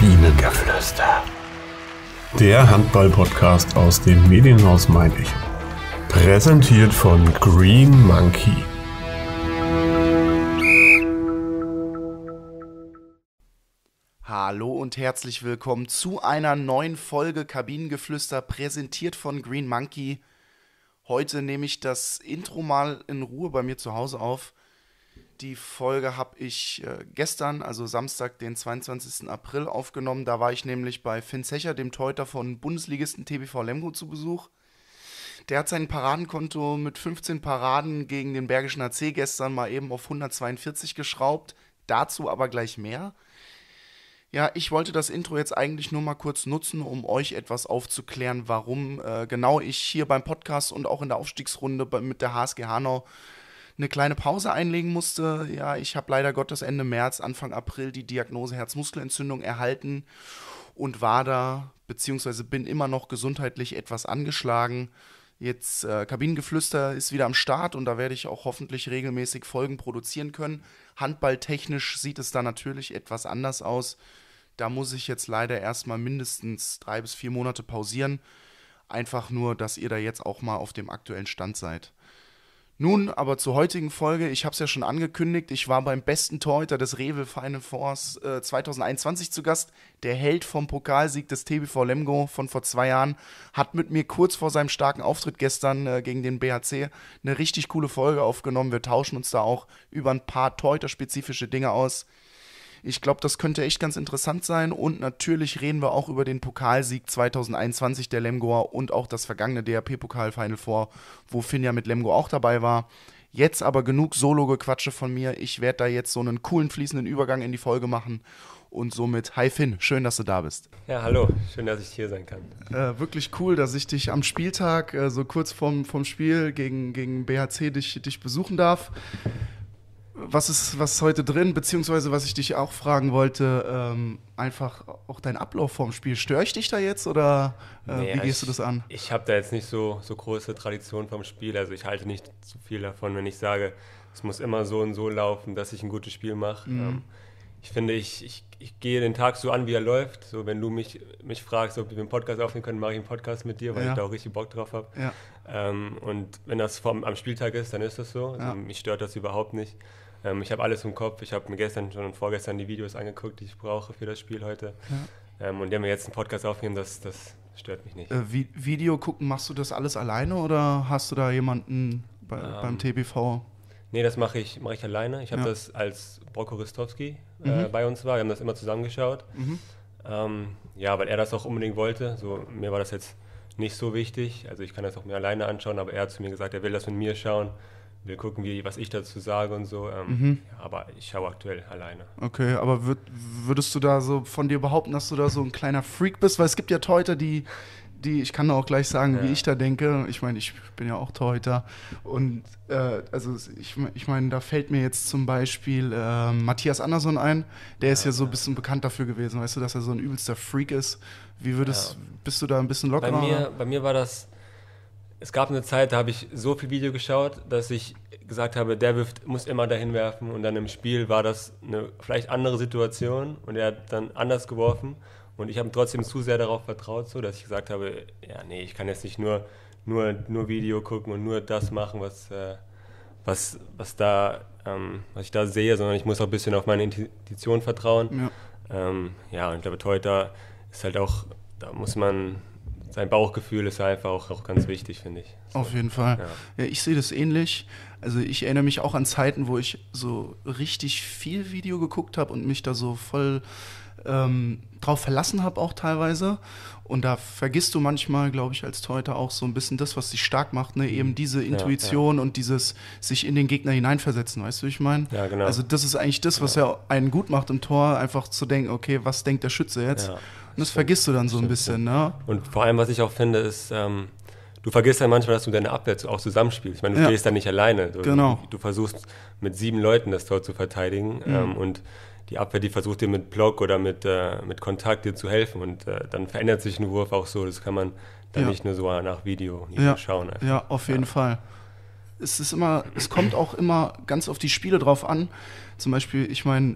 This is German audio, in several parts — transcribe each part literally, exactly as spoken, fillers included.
Kabinengeflüster. Der Handball-Podcast aus dem Medienhaus Meiningen. Präsentiert von Green Monkey. Hallo und herzlich willkommen zu einer neuen Folge Kabinengeflüster, präsentiert von Green Monkey. Heute nehme ich das Intro mal in Ruhe bei mir zu Hause auf. Die Folge habe ich äh, gestern, also Samstag, den zweiundzwanzigsten April, aufgenommen. Da war ich nämlich bei Finn Zecher, dem Torhüter von Bundesligisten T B V Lemgo, zu Besuch. Der hat sein Paradenkonto mit fünfzehn Paraden gegen den Bergischen A C gestern mal eben auf hundertzweiundvierzig geschraubt. Dazu aber gleich mehr. Ja, ich wollte das Intro jetzt eigentlich nur mal kurz nutzen, um euch etwas aufzuklären, warum äh, genau ich hier beim Podcast und auch in der Aufstiegsrunde bei, mit der H S G Hanau eine kleine Pause einlegen musste. Ja, ich habe leider Gottes Ende März, Anfang April die Diagnose Herzmuskelentzündung erhalten und war da, beziehungsweise bin immer noch gesundheitlich etwas angeschlagen. Jetzt äh, Kabinengeflüster ist wieder am Start und da werde ich auch hoffentlich regelmäßig Folgen produzieren können. Handballtechnisch sieht es da natürlich etwas anders aus. Da muss ich jetzt leider erstmal mindestens drei bis vier Monate pausieren. Einfach nur, dass ihr da jetzt auch mal auf dem aktuellen Stand seid. Nun aber zur heutigen Folge. Ich habe es ja schon angekündigt, ich war beim besten Torhüter des Rewe Final Fours äh, zweitausendeinundzwanzig zu Gast. Der Held vom Pokalsieg des T B V Lemgo von vor zwei Jahren hat mit mir kurz vor seinem starken Auftritt gestern äh, gegen den B H C eine richtig coole Folge aufgenommen. Wir tauschen uns da auch über ein paar torhüterspezifische Dinge aus. Ich glaube, das könnte echt ganz interessant sein und natürlich reden wir auch über den Pokalsieg zweitausendeinundzwanzig der Lemgoer und auch das vergangene D H P-Pokal Final Four, wo Finn ja mit Lemgo auch dabei war. Jetzt aber genug Solo-Gequatsche von mir. Ich werde da jetzt so einen coolen fließenden Übergang in die Folge machen und somit, hi Finn, schön, dass du da bist. Ja, hallo, schön, dass ich hier sein kann. Äh, wirklich cool, dass ich dich am Spieltag, äh, so kurz vorm, vorm Spiel gegen, gegen B H C, dich, dich besuchen darf. Was ist, was ist heute drin, beziehungsweise was ich dich auch fragen wollte, ähm, einfach auch dein Ablauf vorm Spiel. Störe ich dich da jetzt oder äh, nee, wie gehst ich, du das an? Ich habe da jetzt nicht so, so große Tradition vom Spiel, also ich halte nicht zu viel davon, wenn ich sage, es muss immer so und so laufen, dass ich ein gutes Spiel mache. Mhm. Ähm, ich finde, ich, ich, ich gehe den Tag so an, wie er läuft. So, wenn du mich, mich fragst, ob wir einen Podcast aufnehmen können, mache ich einen Podcast mit dir, weil ja. ich da auch richtig Bock drauf habe. Ja. Ähm, und wenn das vom, am Spieltag ist, dann ist das so. Also, ja. Mich stört das überhaupt nicht. Ähm, ich habe alles im Kopf. Ich habe mir gestern schon und vorgestern die Videos angeguckt, die ich brauche für das Spiel heute. Ja. Ähm, und wenn wir jetzt einen Podcast aufnehmen, das, das stört mich nicht. Äh, Vi- Video gucken, machst du das alles alleine oder hast du da jemanden bei, ähm, beim T B V? Nee, das mache ich, mach ich alleine. Ich habe ja. das, als Brocco Ristowski äh, mhm. bei uns war. Wir haben das immer zusammengeschaut. Mhm. Ähm, ja, weil er das auch unbedingt wollte. So, mir war das jetzt nicht so wichtig. Also ich kann das auch mir alleine anschauen, aber er hat zu mir gesagt, er will das mit mir schauen. Wir gucken, wie, was ich dazu sage und so. Ähm, mhm. ja, aber ich schaue aktuell alleine. Okay, aber würd, würdest du da so von dir behaupten, dass du da so ein kleiner Freak bist? Weil es gibt ja Torhüter, die, die ich kann auch gleich sagen, ja. wie ich da denke. Ich meine, ich bin ja auch Torhüter. Und äh, also ich, ich meine, da fällt mir jetzt zum Beispiel äh, Matthias Andersson ein. Der ja, ist ja so ein bisschen bekannt dafür gewesen, weißt du, dass er so ein übelster Freak ist. Wie würdest, ja. bist du da ein bisschen lockerer? Bei mir, bei mir war das... Es gab eine Zeit, da habe ich so viel Video geschaut, dass ich gesagt habe, der wirft, muss immer dahin werfen. Und dann im Spiel war das eine vielleicht andere Situation und er hat dann anders geworfen. Und ich habe trotzdem zu sehr darauf vertraut, so, dass ich gesagt habe, ja nee, ich kann jetzt nicht nur, nur, nur Video gucken und nur das machen, was, äh, was, was, da, ähm, was ich da sehe, sondern ich muss auch ein bisschen auf meine Intuition vertrauen. Ja, ähm, ja und ich glaube, heute ist halt auch, da muss man... Sein Bauchgefühl ist einfach auch, auch ganz wichtig, finde ich. So. Auf jeden Fall. Ja. Ja, ich sehe das ähnlich. Also ich erinnere mich auch an Zeiten, wo ich so richtig viel Video geguckt habe und mich da so voll ähm, drauf verlassen habe auch teilweise. Und da vergisst du manchmal, glaube ich, als Torhüter auch so ein bisschen das, was dich stark macht, ne? Eben diese Intuition ja, ja. und dieses sich in den Gegner hineinversetzen, weißt du, wie ich meine? Ja, genau. Also das ist eigentlich das, was ja. ja einen gut macht im Tor, einfach zu denken, okay, was denkt der Schütze jetzt? Ja. Und das vergisst du dann so ein bisschen, ne? Und vor allem, was ich auch finde, ist, ähm, du vergisst dann manchmal, dass du deine Abwehr auch zusammenspielst. Ich meine, du ja. stehst da nicht alleine. Du, genau. du, du versuchst mit sieben Leuten das Tor zu verteidigen mhm. ähm, und die Abwehr, die versucht dir mit Block oder mit, äh, mit Kontakt dir zu helfen und äh, dann verändert sich ein Wurf auch so. Das kann man dann ja. nicht nur so nach Video ja. schauen. Einfach. Ja, auf jeden ja. Fall. Es ist immer, es kommt auch immer ganz auf die Spiele drauf an. Zum Beispiel, ich meine,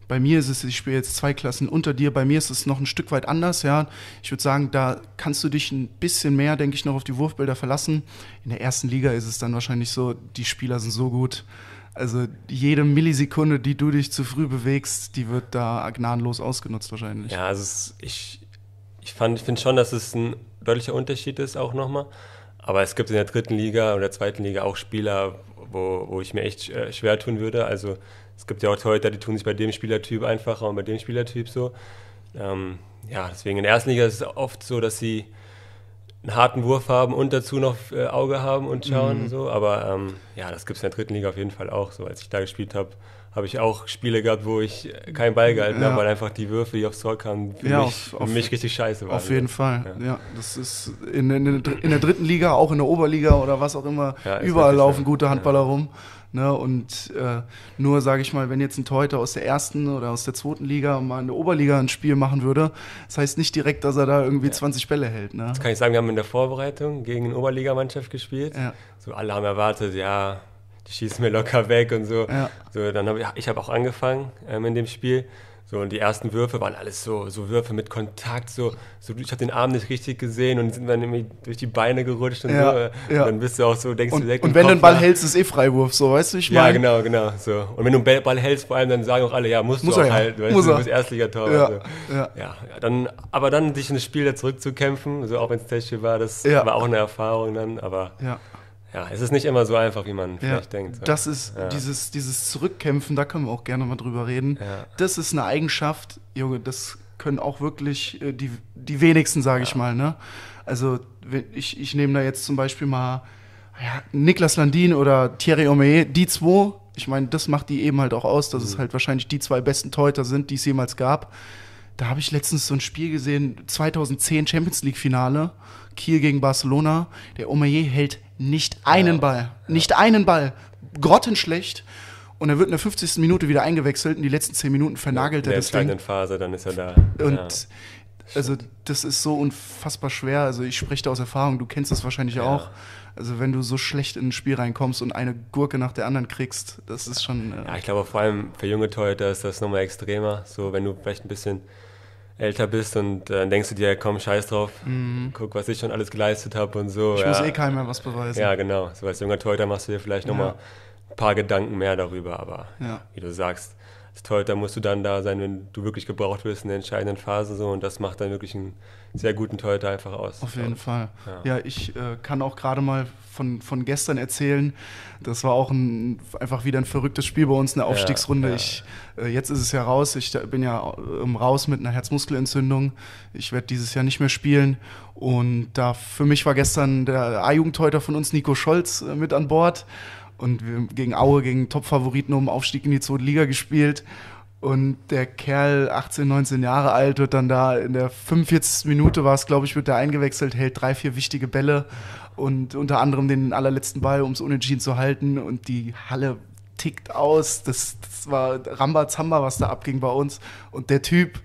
Bei mir ist es, ich spiele jetzt zwei Klassen unter dir, bei mir ist es noch ein Stück weit anders, ja. Ich würde sagen, da kannst du dich ein bisschen mehr, denke ich, noch auf die Wurfbilder verlassen. In der ersten Liga ist es dann wahrscheinlich so, die Spieler sind so gut. Also jede Millisekunde, die du dich zu früh bewegst, die wird da gnadenlos ausgenutzt wahrscheinlich. Ja, also es, ich, ich, fand, ich finde schon, dass es ein deutlicher Unterschied ist auch nochmal. Aber es gibt in der dritten Liga oder der zweiten Liga auch Spieler, wo, wo ich mir echt äh, schwer tun würde. Also es gibt ja auch Torhüter, die tun sich bei dem Spielertyp einfacher und bei dem Spielertyp so. Ähm, ja, deswegen in der ersten Liga ist es oft so, dass sie einen harten Wurf haben und dazu noch äh, Auge haben und schauen. Mhm. So. Aber ähm, ja, das gibt es in der dritten Liga auf jeden Fall auch. So, als ich da gespielt habe, habe ich auch Spiele gehabt, wo ich keinen Ball gehalten ja. habe, weil einfach die Würfe, die aufs Tor kamen, für, ja, mich, auf, für mich richtig scheiße waren. Auf jeden Fall, ja. ja. Das ist in, in, in der dritten Liga, auch in der Oberliga oder was auch immer, ja, überall laufen so. gute Handballer ja. rum. Ne? Und äh, nur, sage ich mal, wenn jetzt ein Torhüter aus der ersten oder aus der zweiten Liga mal in der Oberliga ein Spiel machen würde, das heißt nicht direkt, dass er da irgendwie ja. zwanzig Bälle hält. Ne? Das kann ich sagen, wir haben in der Vorbereitung gegen eine Oberligamannschaft gespielt. Ja. So, alle haben erwartet, ja, die schießen mir locker weg und so. Ja. So dann habe ich, ich habe auch angefangen ähm, in dem Spiel. So, und die ersten Würfe waren alles so, so Würfe mit Kontakt, so, so ich habe den Arm nicht richtig gesehen und sind dann irgendwie durch die Beine gerutscht und ja, so. Ja. Und dann bist du auch so, denkst und, du direkt Und wenn du einen Ball hältst, ist eh Freiwurf, so, weißt du, ich meine. Ja, genau, genau, so. Und wenn du einen Ball hältst, vor allem, dann sagen auch alle, ja, musst Muss du auch er, halten, weißt Muss du, er. du bist Erstligator. Ja, so. ja. Ja, ja, dann, aber dann sich in das Spiel da zurückzukämpfen, so auch wenn es Testspiel war, das ja. war auch eine Erfahrung dann, aber ja. Ja, es ist nicht immer so einfach, wie man ja, vielleicht denkt. So. Das ist ja. dieses, dieses Zurückkämpfen, da können wir auch gerne mal drüber reden. Ja. Das ist eine Eigenschaft, Junge, das können auch wirklich äh, die, die wenigsten, sage ja. ich mal. Ne? Also ich, ich nehme da jetzt zum Beispiel mal ja, Niklas Landin oder Thierry Omeyer, die zwei. Ich meine, das macht die eben halt auch aus, dass mhm. es halt wahrscheinlich die zwei besten Torhüter sind, die es jemals gab. Da habe ich letztens so ein Spiel gesehen, zweitausendzehn Champions League Finale, Kiel gegen Barcelona. Der Omeyer hält nicht einen ja. Ball, ja. nicht einen Ball, grottenschlecht. Und er wird in der fünfzigsten Minute wieder eingewechselt und die letzten zehn Minuten vernagelt ja, er das Ding. In der Phase, dann ist er da. Und ja. also das ist so unfassbar schwer. Also ich spreche da aus Erfahrung, du kennst das wahrscheinlich ja. auch. Also wenn du so schlecht in ein Spiel reinkommst und eine Gurke nach der anderen kriegst, das ist schon... Äh ja, ich glaube vor allem für junge Torhüter ist das nochmal extremer. So, wenn du vielleicht ein bisschen älter bist und dann äh, denkst du dir, komm, scheiß drauf, mhm. guck, was ich schon alles geleistet habe und so. Ich ja. muss eh keinem mehr was beweisen. Ja, genau. So als junger Torhüter machst du dir vielleicht nochmal ja. ein paar Gedanken mehr darüber, aber ja. wie du sagst, als Torhüter musst du dann da sein, wenn du wirklich gebraucht wirst in der entscheidenden Phase so und das macht dann wirklich einen sehr guten Torhüter einfach aus. Auf jeden Fall. Ja, ja ich äh, kann auch gerade mal von, von gestern erzählen, das war auch ein, einfach wieder ein verrücktes Spiel bei uns, eine Aufstiegsrunde. Ja, ja. Ich, äh, jetzt ist es ja raus, ich bin ja ähm, raus mit einer Herzmuskelentzündung. Ich werde dieses Jahr nicht mehr spielen und da für mich war gestern der A-Jugendtorhüter von uns, Nico Scholz, äh, mit an Bord. Und wir haben gegen Aue, gegen Top-Favoriten um Aufstieg in die zweite Liga gespielt. Und der Kerl, achtzehn, neunzehn Jahre alt, wird dann da in der fünfundvierzigsten Minute war es, glaube ich, wird er eingewechselt, hält drei, vier wichtige Bälle und unter anderem den allerletzten Ball, um es unentschieden zu halten. Und die Halle tickt aus. Das, das war Rambazamba, was da abging bei uns. Und der Typ,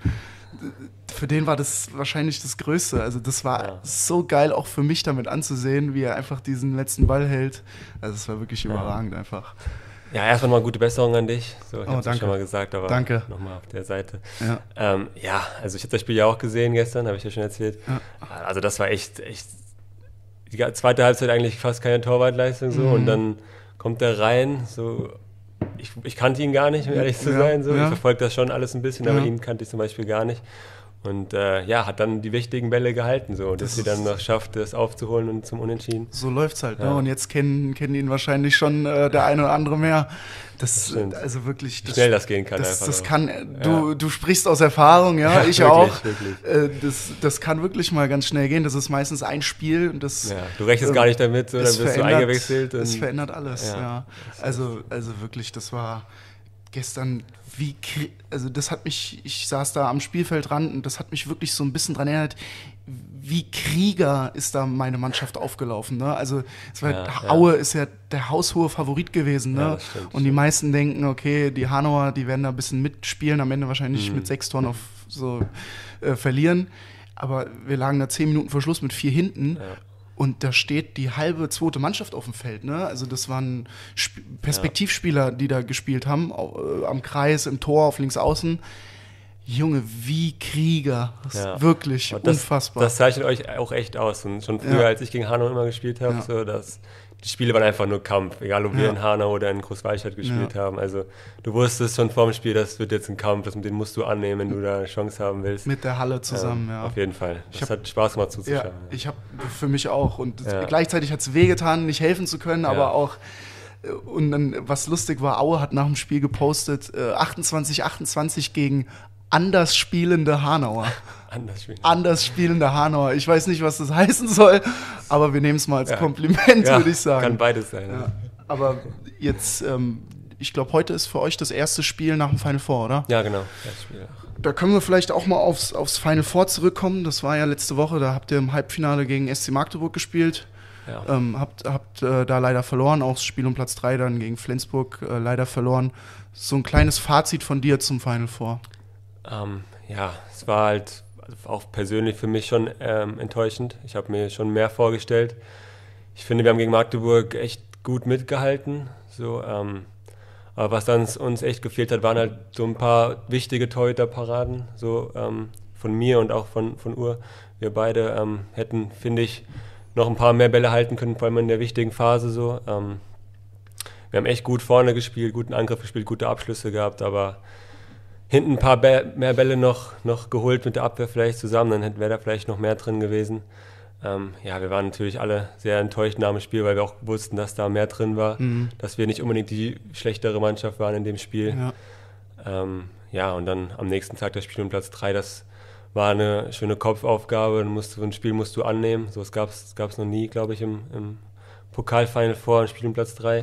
für den war das wahrscheinlich das Größte. Also das war ja. so geil, auch für mich damit anzusehen, wie er einfach diesen letzten Ball hält. Also es war wirklich überragend ja. einfach. Ja, erstmal mal gute Besserung an dich. So, ich oh, hab's ja schon mal gesagt, aber danke. Nochmal auf der Seite. Ja, ähm, ja also ich habe das Spiel ja auch gesehen gestern, habe ich ja schon erzählt. Ja. Also das war echt, echt die zweite Halbzeit eigentlich fast keine Torwartleistung so mhm. und dann kommt er rein, so ich, ich kannte ihn gar nicht, um ehrlich zu ja, sein. So. Ja. Ich verfolge das schon alles ein bisschen, ja. aber ihn kannte ich zum Beispiel gar nicht. Und äh, ja, hat dann die wichtigen Bälle gehalten, so, dass sie dann noch schafft, das aufzuholen und zum Unentschieden. So läuft's halt, ja. ne? Und jetzt kennen, kennen ihn wahrscheinlich schon äh, der eine oder andere mehr. Das, das also wirklich, das, schnell das gehen kann. Das, einfach das auch. kann, du, ja. du sprichst aus Erfahrung, ja, ich wirklich, auch. Wirklich. Äh, das, das kann wirklich mal ganz schnell gehen. Das ist meistens ein Spiel und das. Ja, du rechnest äh, gar nicht damit, so, dann wirst du eingewechselt. Es verändert alles, ja. ja. Also, also wirklich, das war gestern wie, also das hat mich, ich saß da am Spielfeldrand und das hat mich wirklich so ein bisschen dran erinnert, wie Krieger ist da meine Mannschaft aufgelaufen, ne? Also es war, ja, Aue ja. ist ja der haushohe Favorit gewesen, ne? Ja, das stimmt, und die stimmt. meisten denken, okay, die Hanauer, die werden da ein bisschen mitspielen, am Ende wahrscheinlich mhm. mit sechs Toren auf so äh, verlieren, aber wir lagen da zehn Minuten vor Schluss mit vier hinten. Ja. und da steht die halbe zweite Mannschaft auf dem Feld, ne? Also das waren Sp- Perspektivspieler, ja. die da gespielt haben, äh, am Kreis, im Tor, auf links außen. Junge, wie Krieger. Das ja. ist wirklich das, unfassbar. Das zeichnet euch auch echt aus. Und schon früher, ja. als ich gegen Hanau immer gespielt habe, ja. so, dass die Spiele waren einfach nur Kampf. Egal, ob wir ja. in Hanau oder in Großwallstadt gespielt ja. haben. Also du wusstest schon vor dem Spiel, das wird jetzt ein Kampf, das, den musst du annehmen, wenn du da eine Chance haben willst. Mit der Halle zusammen, ähm, ja. Auf jeden Fall. Das hab, hat Spaß gemacht zuzuschauen. Ja, ich habe für mich auch. Und ja. gleichzeitig hat es wehgetan, nicht helfen zu können, ja. aber auch. Und dann, was lustig war, Aue hat nach dem Spiel gepostet, äh, achtundzwanzig achtundzwanzig gegen anders spielende Hanauer. Anders spielende. Anders spielende Hanauer. Ich weiß nicht, was das heißen soll, aber wir nehmen es mal als ja. Kompliment, ja, würde ich sagen. Kann beides sein. Ja. Aber jetzt, ähm, ich glaube, heute ist für euch das erste Spiel nach dem Final Four, oder? Ja, genau. Das Spiel. Da können wir vielleicht auch mal aufs, aufs Final Four zurückkommen. Das war ja letzte Woche, da habt ihr im Halbfinale gegen S C Magdeburg gespielt. Ja. Ähm, habt habt äh, da leider verloren, auch das Spiel um Platz drei dann gegen Flensburg äh, leider verloren. So ein kleines Fazit von dir zum Final Four. Ähm, ja, es war halt auch persönlich für mich schon ähm, enttäuschend. Ich habe mir schon mehr vorgestellt. Ich finde, wir haben gegen Magdeburg echt gut mitgehalten. So, ähm, aber was dann uns echt gefehlt hat, waren halt so ein paar wichtige Torhüter-Paraden, so ähm, von mir und auch von, von Ur. Wir beide ähm, hätten, finde ich, noch ein paar mehr Bälle halten können, vor allem in der wichtigen Phase. So. Ähm, wir haben echt gut vorne gespielt, guten Angriff gespielt, gute Abschlüsse gehabt, aber hinten ein paar Bä- mehr Bälle noch, noch geholt mit der Abwehr vielleicht zusammen, dann wäre da vielleicht noch mehr drin gewesen. Ähm, ja, wir waren natürlich alle sehr enttäuscht nach dem Spiel, weil wir auch wussten, dass da mehr drin war, mhm. dass wir nicht unbedingt die schlechtere Mannschaft waren in dem Spiel. Ja, ähm, ja und dann am nächsten Tag das Spiel um Platz drei, das war eine schöne Kopfaufgabe, musst, so ein Spiel musst du annehmen, so es gab es noch nie, glaube ich, im, im Pokal-Final vor, ein Spiel um Platz drei.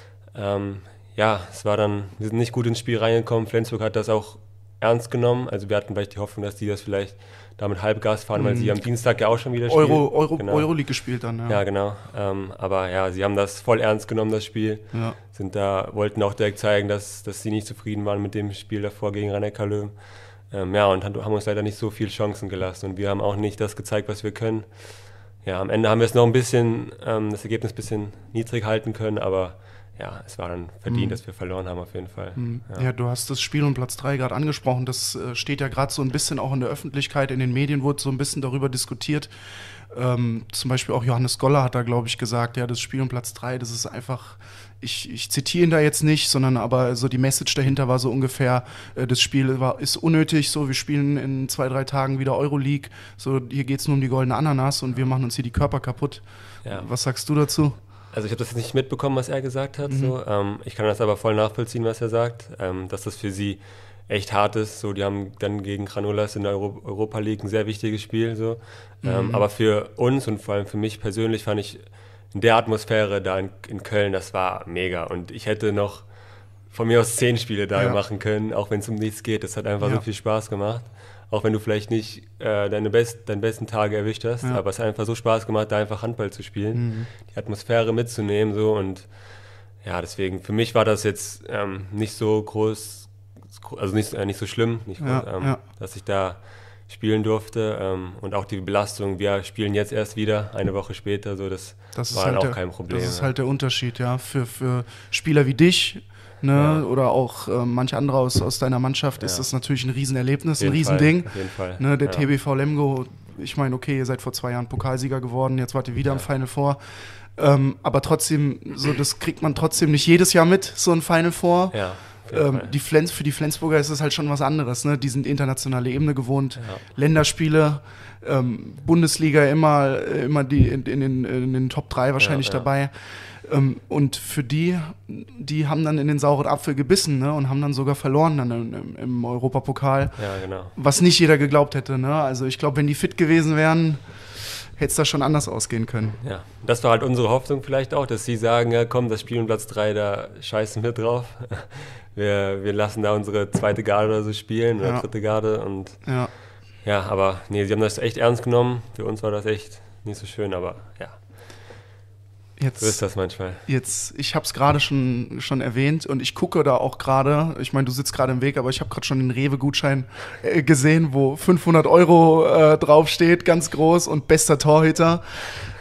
Ähm, Ja, es war dann, wir sind nicht gut ins Spiel reingekommen. Flensburg hat das auch ernst genommen. Also wir hatten vielleicht die Hoffnung, dass die das vielleicht damit Halbgas fahren, weil sie am Dienstag ja auch schon wieder spielen. Euro, Euro, genau. Euroleague gespielt dann, ja. Ja, genau. Ähm, aber ja, sie haben das voll ernst genommen, das Spiel. Ja. Sind da, wollten auch direkt zeigen, dass, dass sie nicht zufrieden waren mit dem Spiel davor gegen Rhein-Neckar Löwen. Ähm, ja, und haben uns leider nicht so viele Chancen gelassen. Und wir haben auch nicht das gezeigt, was wir können. Ja, am Ende haben wir es noch ein bisschen, ähm, das Ergebnis ein bisschen niedrig halten können, aber ja, es war dann verdient, mhm. dass wir verloren haben auf jeden Fall. Mhm. Ja. ja, du hast das Spiel um Platz drei gerade angesprochen. Das äh, steht ja gerade so ein bisschen auch in der Öffentlichkeit, in den Medien wurde so ein bisschen darüber diskutiert. Ähm, zum Beispiel auch Johannes Goller hat da, glaube ich, gesagt, ja, das Spiel um Platz drei, das ist einfach, ich, ich zitiere ihn da jetzt nicht, sondern aber so die Message dahinter war so ungefähr, äh, das Spiel war, ist unnötig, so wir spielen in zwei, drei Tagen wieder Euroleague, so hier geht es nur um die goldene Ananas und wir machen uns hier die Körper kaputt. Ja. Was sagst du dazu? Also ich habe das jetzt nicht mitbekommen, was er gesagt hat. Mhm. So. Ähm, ich kann das aber voll nachvollziehen, was er sagt, ähm, dass das für sie echt hart ist. So, die haben dann gegen Granulas in der Euro- Europa League ein sehr wichtiges Spiel. So. Mhm. Ähm, aber für uns und vor allem für mich persönlich fand ich in der Atmosphäre da in, in Köln, das war mega. Und ich hätte noch von mir aus zehn Spiele da ja. machen können, auch wenn es um nichts geht. Das hat einfach ja. so viel Spaß gemacht. Auch wenn du vielleicht nicht äh, deine best, deinen besten Tage erwischt hast, ja. aber es hat einfach so Spaß gemacht, da einfach Handball zu spielen, mhm. die Atmosphäre mitzunehmen so und ja, deswegen, für mich war das jetzt ähm, nicht so groß, also nicht, äh, nicht so schlimm, nicht ja, groß, ähm, ja. dass ich da spielen durfte ähm, und auch die Belastung, wir spielen jetzt erst wieder, eine Woche später, so das, das war halt dann auch der, kein Problem. Das ist halt der Unterschied, ja, für, für Spieler wie dich, ne, ja. oder auch äh, manche andere aus, aus deiner Mannschaft, ja. ist das natürlich ein Riesenerlebnis, ein Riesending. Fall, auf jeden Fall. Ne, der ja. T B V Lemgo, ich meine, okay, ihr seid vor zwei Jahren Pokalsieger geworden, jetzt wart ihr wieder ja. im Final Four. Ähm, aber trotzdem, so das kriegt man trotzdem nicht jedes Jahr mit, so ein Final Four. Ja, ähm, die Flens, für die Flensburger ist es halt schon was anderes, ne? Die sind internationale Ebene gewohnt, ja. Länderspiele, ähm, Bundesliga immer, immer die in, in, den, in den Top drei wahrscheinlich ja, ja. dabei. Ähm, und für die, die haben dann in den sauren Apfel gebissen, ne? Und haben dann sogar verloren dann im, im Europapokal. Ja, genau. Was nicht jeder geglaubt hätte, ne? Also ich glaube, wenn die fit gewesen wären, hätte es da schon anders ausgehen können. Ja, das war halt unsere Hoffnung vielleicht auch, dass sie sagen, ja komm, das Spiel um Platz drei, da scheißen wir drauf. Wir, wir lassen da unsere zweite Garde oder so spielen, oder ja. dritte Garde. Und ja. ja, aber nee, sie haben das echt ernst genommen. Für uns war das echt nicht so schön, aber ja. Jetzt, so ist das manchmal. Jetzt, ich habe es gerade schon, schon erwähnt und ich gucke da auch gerade, ich meine, du sitzt gerade im Weg, aber ich habe gerade schon den Rewe-Gutschein äh, gesehen, wo fünfhundert Euro äh, draufsteht, ganz groß und bester Torhüter.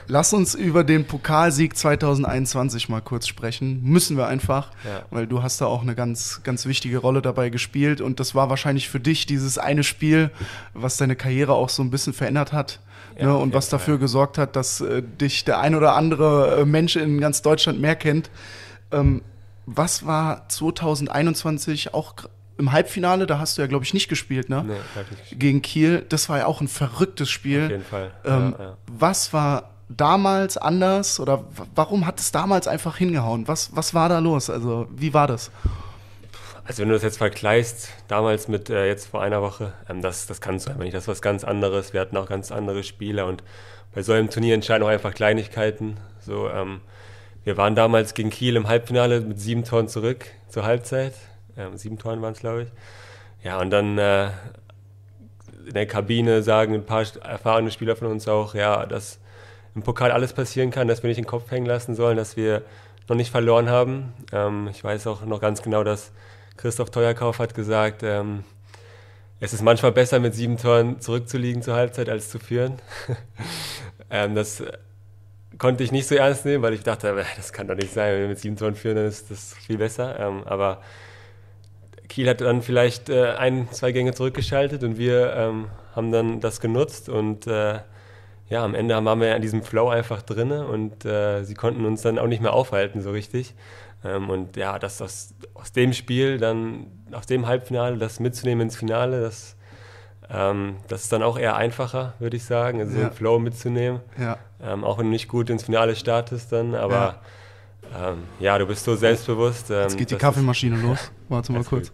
Lass uns über den Pokalsieg zwanzig einundzwanzig mal kurz sprechen. Müssen wir einfach, Ja. weil du hast da auch eine ganz, ganz wichtige Rolle dabei gespielt. Und das war wahrscheinlich für dich dieses eine Spiel, was deine Karriere auch so ein bisschen verändert hat. Ja, Ne, auf und jeden was dafür Fall. gesorgt hat, dass äh, dich der ein oder andere äh, Mensch in ganz Deutschland mehr kennt. Ähm, was war zwanzig einundzwanzig auch gr- im Halbfinale? Da hast du ja, glaube ich, nicht gespielt, ne? Nee, hab ich nicht. Gegen Kiel. Das war ja auch ein verrücktes Spiel. Auf jeden Fall. Ähm, ja, ja. Was war damals anders oder w- warum hat es damals einfach hingehauen? Was, was war da los? Also, wie war das? Also wenn du das jetzt vergleichst, damals mit äh, jetzt vor einer Woche, ähm, das, das kannst du einfach nicht. Das ist was ganz anderes. Wir hatten auch ganz andere Spieler und bei so einem Turnier entscheiden auch einfach Kleinigkeiten. So, ähm, wir waren damals gegen Kiel im Halbfinale mit sieben Toren zurück zur Halbzeit. Ähm, sieben Toren waren es, glaube ich. Ja, und dann äh, in der Kabine sagen ein paar erfahrene Spieler von uns auch, ja, dass im Pokal alles passieren kann, dass wir nicht den Kopf hängen lassen sollen, dass wir noch nicht verloren haben. Ähm, ich weiß auch noch ganz genau, dass Christoph Teuerkauf hat gesagt, ähm, es ist manchmal besser, mit sieben Toren zurückzuliegen zur Halbzeit, als zu führen. ähm, das konnte ich nicht so ernst nehmen, weil ich dachte, äh, das kann doch nicht sein, wenn wir mit sieben Toren führen, dann ist das viel besser. Ähm, aber Kiel hat dann vielleicht äh, ein, zwei Gänge zurückgeschaltet und wir ähm, haben dann das genutzt und äh, ja, am Ende waren wir in diesem Flow einfach drin und äh, sie konnten uns dann auch nicht mehr aufhalten so richtig. Ähm, und ja, das aus, aus dem Spiel, dann aus dem Halbfinale, das mitzunehmen ins Finale, das, ähm, das ist dann auch eher einfacher, würde ich sagen, also Ja. den Flow mitzunehmen. Ja. Ähm, auch wenn du nicht gut ins Finale startest dann, aber ja, ähm, ja du bist so selbstbewusst. Ähm, Jetzt geht die das Kaffeemaschine los. Warte mal Alles kurz.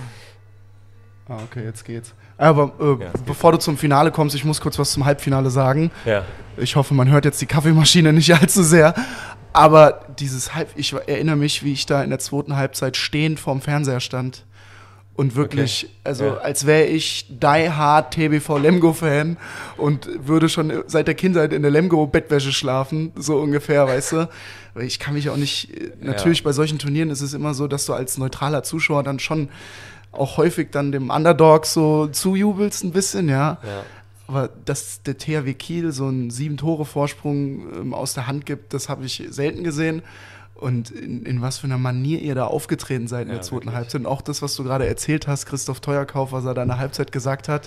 Ah, okay, jetzt geht's. Aber äh, Ja, es geht. bevor du zum Finale kommst, ich muss kurz was zum Halbfinale sagen. Ist, ja, Ich hoffe, man hört jetzt die Kaffeemaschine nicht allzu sehr. Aber dieses Halb, ich erinnere mich, wie ich da in der zweiten Halbzeit stehend vorm Fernseher stand. Und wirklich, Okay. also Ja. als wäre ich die hard T B V Lemgo-Fan und würde schon seit der Kindheit in der Lemgo-Bettwäsche schlafen, so ungefähr, weißt du? Weil ich kann mich auch nicht, natürlich bei solchen Turnieren ist es immer so, dass du als neutraler Zuschauer dann schon auch häufig dann dem Underdog so zujubelst ein bisschen, ja. ja. Aber dass der T H W Kiel so einen sieben-Tore-Vorsprung ähm, aus der Hand gibt, das habe ich selten gesehen. Und in, in was für einer Manier ihr da aufgetreten seid in Ja, der zweiten wirklich. Halbzeit. Und auch das, was du gerade erzählt hast, Christoph Teuerkauf, was er da in der Halbzeit gesagt hat.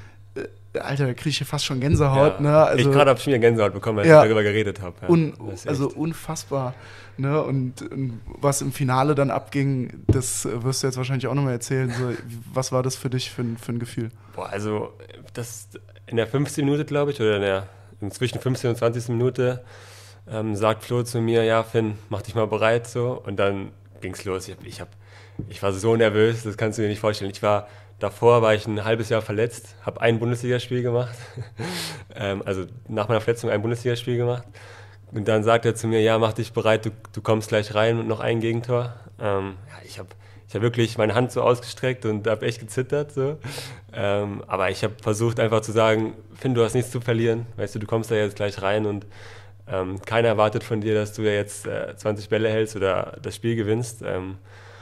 Äh, Alter, da kriege ich hier fast schon Gänsehaut. ja. Ne? Also, ich gerade habe schon wieder Gänsehaut bekommen, als Ja. ich darüber geredet habe. Ja. un, Das ist also echt- unfassbar. Ne? Und, und was im Finale dann abging, das äh, wirst du jetzt wahrscheinlich auch nochmal erzählen. So, was war das für dich für, ein- für ein Gefühl? Boah, also das in der fünfzehnten Minute, glaube ich, oder in der zwischen fünfzehnten und zwanzigsten Minute ähm, sagt Flo zu mir, ja Finn, mach dich mal bereit so und dann ging's los. Ich, hab, ich, hab, ich war so nervös, das kannst du dir nicht vorstellen. Ich war davor war ich ein halbes Jahr verletzt, habe ein Bundesligaspiel gemacht, ähm, also nach meiner Verletzung ein Bundesligaspiel gemacht. Und dann sagt er zu mir, ja, mach dich bereit, du, du kommst gleich rein und noch ein Gegentor. Ähm, ja, ich habe ich hab wirklich meine Hand so ausgestreckt und habe echt gezittert. So. Ähm, aber ich habe versucht einfach zu sagen, Finn, du hast nichts zu verlieren. Weißt du, du kommst da jetzt gleich rein und ähm, keiner erwartet von dir, dass du ja jetzt äh, zwanzig Bälle hältst oder das Spiel gewinnst. Ähm,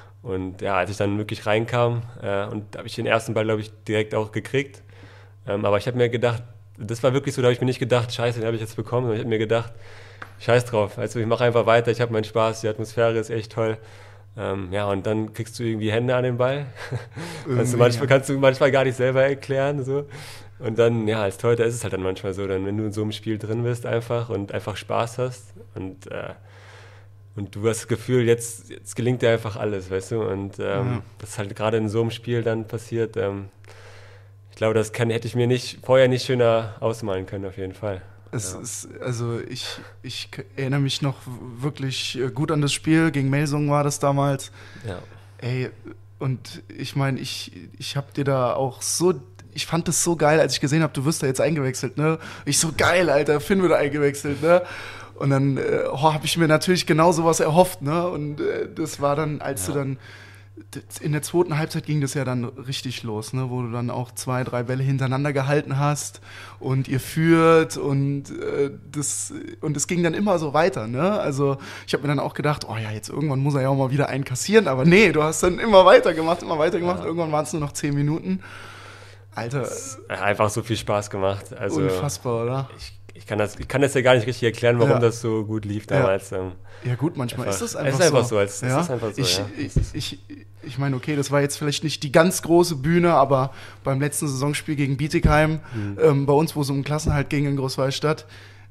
und ja, als ich dann wirklich reinkam, äh, und habe ich den ersten Ball, glaube ich, direkt auch gekriegt. Ähm, aber ich habe mir gedacht, das war wirklich so, da habe ich mir nicht gedacht, scheiße, den habe ich jetzt bekommen, sondern ich habe mir gedacht, scheiß drauf, also ich mache einfach weiter, ich habe meinen Spaß, die Atmosphäre ist echt toll. Ähm, ja, und dann kriegst du irgendwie Hände an den Ball. kannst, du manchmal, kannst du manchmal gar nicht selber erklären. So. Und dann, ja, als Torhüter ist es halt dann manchmal so, dann, wenn du in so einem Spiel drin bist einfach und einfach Spaß hast und, äh, und du hast das Gefühl, jetzt, jetzt gelingt dir einfach alles, weißt du. Und ähm, Ja. das ist halt gerade in so einem Spiel dann passiert. Ähm, ich glaube, das kann, hätte ich mir nicht, vorher nicht schöner ausmalen können, auf jeden Fall. Es Ja. ist, also ich, ich k- erinnere mich noch wirklich äh, gut an das Spiel. Gegen Melsung war das damals. Ja. Ey, und ich meine, ich, ich habe dir da auch so, ich fand das so geil, als ich gesehen habe, du wirst da jetzt eingewechselt, ne? Ich so, geil, Alter, Finn wird eingewechselt, ne? Und dann äh, oh, habe ich mir natürlich genau sowas erhofft, ne? Und äh, das war dann, als Ja. du dann, in der zweiten Halbzeit ging das ja dann richtig los, ne? Wo du dann auch zwei, drei Bälle hintereinander gehalten hast und ihr führt und äh, das und es ging dann immer so weiter, ne? Also ich habe mir dann auch gedacht, oh ja, jetzt irgendwann muss er ja auch mal wieder einen kassieren, aber nee, du hast dann immer weitergemacht, immer weitergemacht. Ja. Irgendwann waren es nur noch zehn Minuten. Alter, Einfach so viel Spaß gemacht. Also, unfassbar, oder? Ich, ich kann das, ich kann das ja gar nicht richtig erklären, warum ja. das so gut lief damals. Ja, ja gut, manchmal einfach, ist das einfach es ist einfach so. so. Es, ja? es ist einfach so ich, ja. ich, ich, ich meine, okay, das war jetzt vielleicht nicht die ganz große Bühne, aber beim letzten Saisonspiel gegen Bietigheim, mhm. ähm, bei uns, wo es um den Klassenhalt ging in Großwallstadt,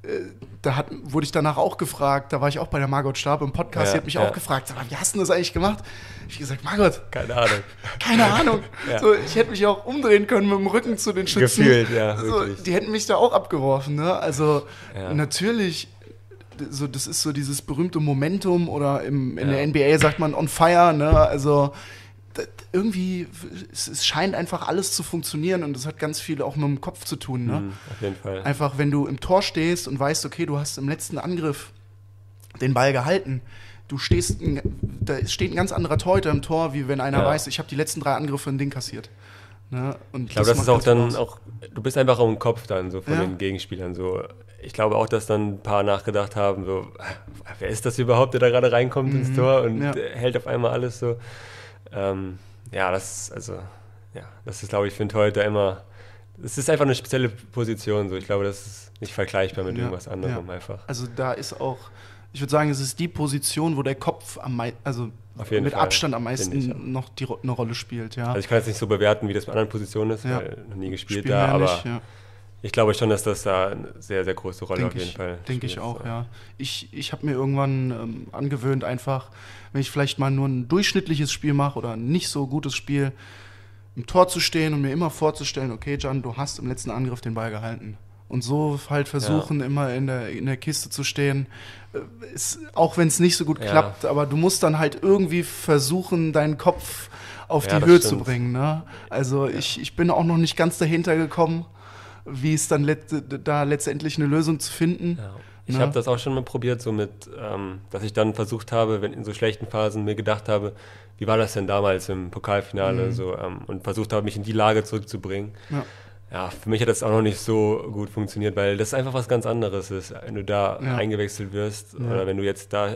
da hat, wurde ich danach auch gefragt, da war ich auch bei der Margot Stab im Podcast, ja, die hat mich ja. auch gefragt, wie hast du das eigentlich gemacht? Ich habe gesagt, Margot, keine Ahnung. Keine Ahnung. ja. so, ich hätte mich auch umdrehen können mit dem Rücken zu den Schützen. Gefühlt, ja, so, die hätten mich da auch abgeworfen. Ne? Also ja. natürlich, so, das ist so dieses berühmte Momentum oder im, in ja. der N B A sagt man on fire. Ne? Also irgendwie, es, es scheint einfach alles zu funktionieren und das hat ganz viel auch mit dem Kopf zu tun. Ne? Mhm, auf jeden Fall. Einfach, wenn du im Tor stehst und weißt, okay, du hast im letzten Angriff den Ball gehalten, du stehst, da steht ein ganz anderer Torhüter im Tor, wie wenn einer ja. weiß, ich habe die letzten drei Angriffe ein Ding kassiert. Ne? Und ich glaube, das, das ist auch dann auch, du bist einfach im Kopf dann so von ja. den Gegenspielern so. Ich glaube auch, dass dann ein paar nachgedacht haben, so, wer ist das überhaupt, der da gerade reinkommt mhm. ins Tor und ja. hält auf einmal alles so. Ähm, ja, das, also, ja, das ist, glaube ich, für einen Torhüter immer, es ist einfach eine spezielle Position, so. Ich glaube, das ist nicht vergleichbar mit ja, irgendwas anderem ja. einfach. Also da ist auch, ich würde sagen, es ist die Position, wo der Kopf am mei- also mit Fall, Abstand am meisten ich, ja. noch die, eine Rolle spielt, ja. Also ich kann jetzt nicht so bewerten, wie das bei anderen Positionen ist, ja. weil noch nie gespielt Spielen da, aber nicht, ja. ich glaube schon, dass das da eine sehr, sehr große Rolle denk auf jeden ich, Fall spielt. Denke ich auch, so. ja. Ich, ich habe mir irgendwann ähm, angewöhnt, einfach, wenn ich vielleicht mal nur ein durchschnittliches Spiel mache oder ein nicht so gutes Spiel, im Tor zu stehen und mir immer vorzustellen, okay, Can, du hast im letzten Angriff den Ball gehalten. Und so halt versuchen, ja. immer in der, in der Kiste zu stehen. Ist, auch wenn es nicht so gut ja. klappt, aber du musst dann halt irgendwie versuchen, deinen Kopf auf ja, die Höhe stimmt. zu bringen. Ne? Also ja. ich, ich bin auch noch nicht ganz dahinter gekommen, wie es dann let, da letztendlich eine Lösung zu finden. Ja. Ich ne? habe das auch schon mal probiert, so mit, ähm, dass ich dann versucht habe, wenn in so schlechten Phasen mir gedacht habe, wie war das denn damals im Pokalfinale, mhm. so, ähm, und versucht habe, mich in die Lage zurückzubringen. Ja. Ja, für mich hat das auch noch nicht so gut funktioniert, weil das einfach was ganz anderes ist, wenn du da ja. eingewechselt wirst ja. oder wenn du jetzt da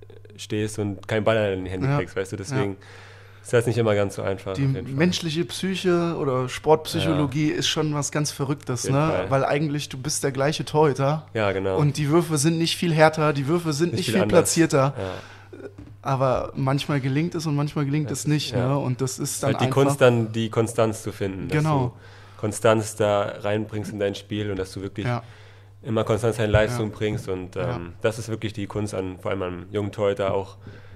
stehst und keinen Ball in die Hände ja. kriegst, weißt du, deswegen ja. ist das nicht immer ganz so einfach. Die menschliche Psyche oder Sportpsychologie ja. ist schon was ganz Verrücktes, ne? Fall. Weil eigentlich du bist der gleiche Torhüter. Ja, genau. Und die Würfe sind nicht viel härter, die Würfe sind nicht, nicht viel, viel platzierter. Ja. Aber manchmal gelingt es und manchmal gelingt das es nicht, ja. ne? Und das ist dann halt die einfach Kunst, dann die Konstanz zu finden. Genau. Konstanz da reinbringst in dein Spiel und dass du wirklich ja. immer konstant deine Leistung ja. bringst und ähm, ja. das ist wirklich die Kunst an, vor allem am jungen Torhüter auch,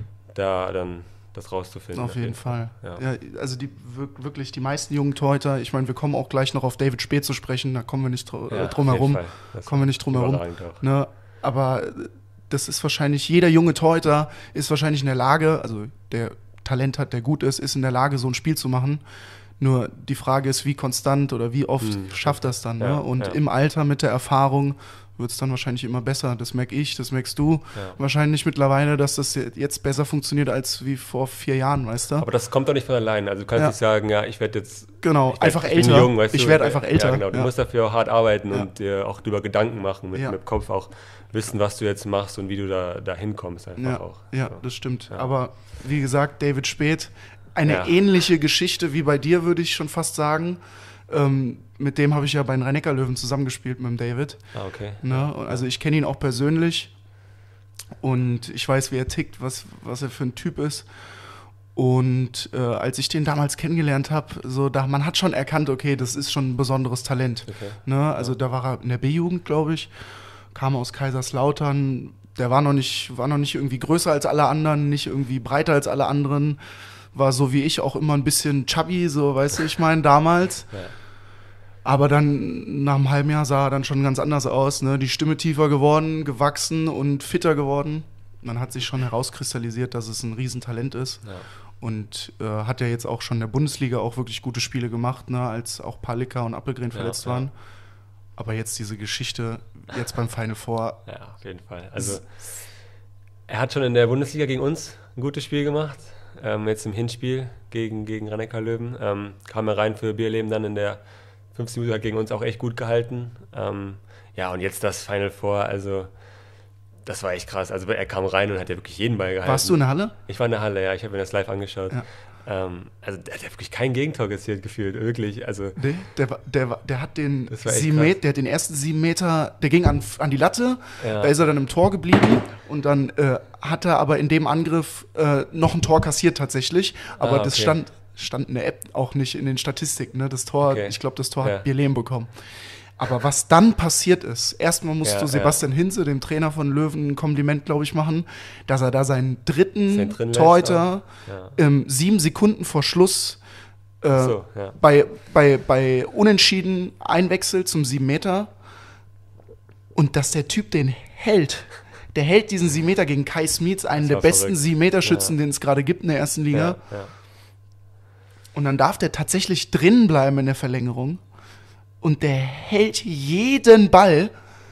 da dann das rauszufinden. Auf, auf jeden, jeden Fall. Fall. Ja. Ja, also die wirklich die meisten jungen Torhüter, ich meine, wir kommen auch gleich noch auf David Späth zu sprechen, da kommen wir nicht dr- ja, drum herum. Kommen wir nicht drum herum. Ne? Aber das ist wahrscheinlich, jeder junge Torhüter ist wahrscheinlich in der Lage, also der Talent hat, der gut ist, ist in der Lage, so ein Spiel zu machen. Nur die Frage ist, wie konstant oder wie oft hm. schafft das dann. Ja, ne? Und ja. im Alter mit der Erfahrung wird es dann wahrscheinlich immer besser. Das merke ich, das merkst du. Ja. Wahrscheinlich mittlerweile, dass das jetzt besser funktioniert als wie vor vier Jahren, weißt du? Aber das kommt doch nicht von allein. Also du kannst ja. nicht sagen, ja, ich werde jetzt genau, ich werd, einfach ich älter. Jung, weißt ich du? werde einfach älter. Ja, genau. Du ja. musst dafür auch hart arbeiten ja. und dir auch darüber Gedanken machen, mit, ja. mit dem Kopf auch wissen, was du jetzt machst und wie du da, da hinkommst einfach ja. auch. Ja, so. das stimmt. Ja. Aber wie gesagt, David Späth, eine ja. ähnliche Geschichte wie bei dir, würde ich schon fast sagen. Ähm, mit dem habe ich ja bei den Rhein-Neckar-Löwen zusammengespielt, mit dem David. Ah, okay. Ne? Also ich kenne ihn auch persönlich und ich weiß, wie er tickt, was, was er für ein Typ ist. Und äh, als ich den damals kennengelernt habe, so da man hat schon erkannt, okay, das ist schon ein besonderes Talent. Okay. Ne? Also ja. da war er in der B-Jugend, glaube ich, kam aus Kaiserslautern. Der war noch nicht, war noch nicht irgendwie größer als alle anderen, nicht irgendwie breiter als alle anderen. War so wie ich auch immer ein bisschen chubby, so, weißt du, ich meine, damals. Ja. Aber dann nach einem halben Jahr sah er dann schon ganz anders aus, ne? Die Stimme tiefer geworden, gewachsen und fitter geworden. Man hat sich schon herauskristallisiert, dass es ein Riesentalent ist. Ja. Und äh, hat ja jetzt auch schon in der Bundesliga auch wirklich gute Spiele gemacht, ne? Als auch Palika und Appelgren verletzt ja, ja. waren. Aber jetzt diese Geschichte, jetzt beim Final Four. Ja, auf jeden Fall. Also er hat schon in der Bundesliga gegen uns ein gutes Spiel gemacht. Ähm, jetzt im Hinspiel gegen, gegen Rhein-Neckar-Löwen. Ähm, kam er rein für Bierleben dann in der fünfzehn Minute, hat gegen uns auch echt gut gehalten. Ähm, ja, und jetzt das Final Four, also das war echt krass. Also er kam rein und hat ja wirklich jeden Ball gehalten. Warst du in der Halle? Ich war in der Halle, ja. Ich habe mir das live angeschaut. Ja. Ähm, also der hat ja wirklich kein Gegentor kassiert gefühlt, wirklich. Also, Nee, der, war- der, war- der hat den Das war echt sieben krass. Meter, der hat den ersten sieben Meter, der ging an, an die Latte, Ja. da ist er dann im Tor geblieben und dann äh, hat er aber in dem Angriff äh, noch ein Tor kassiert tatsächlich, aber Ah, das okay. stand, stand in der App auch nicht in den Statistiken, ne? Das Tor, Okay. ich glaube, das Tor Ja. hat Bierlehm bekommen. Aber was dann passiert ist, erstmal musst Ja, du Sebastian Hinze, dem Trainer von Löwen, ein Kompliment, glaube ich, machen, dass er da seinen dritten Sein drin lässt Torhüter ja. ähm, sieben Sekunden vor Schluss äh, So, ja. bei, bei, bei Unentschieden einwechselt zum sieben Meter und dass der Typ den hält. Der hält diesen sieben Meter gegen Kai Smits, einen Das der war besten verrückt. sieben Meter Schützen, Ja. den es gerade gibt in der ersten Liga. Ja, ja. Und dann darf der tatsächlich drin bleiben in der Verlängerung. Und der hält jeden Ball.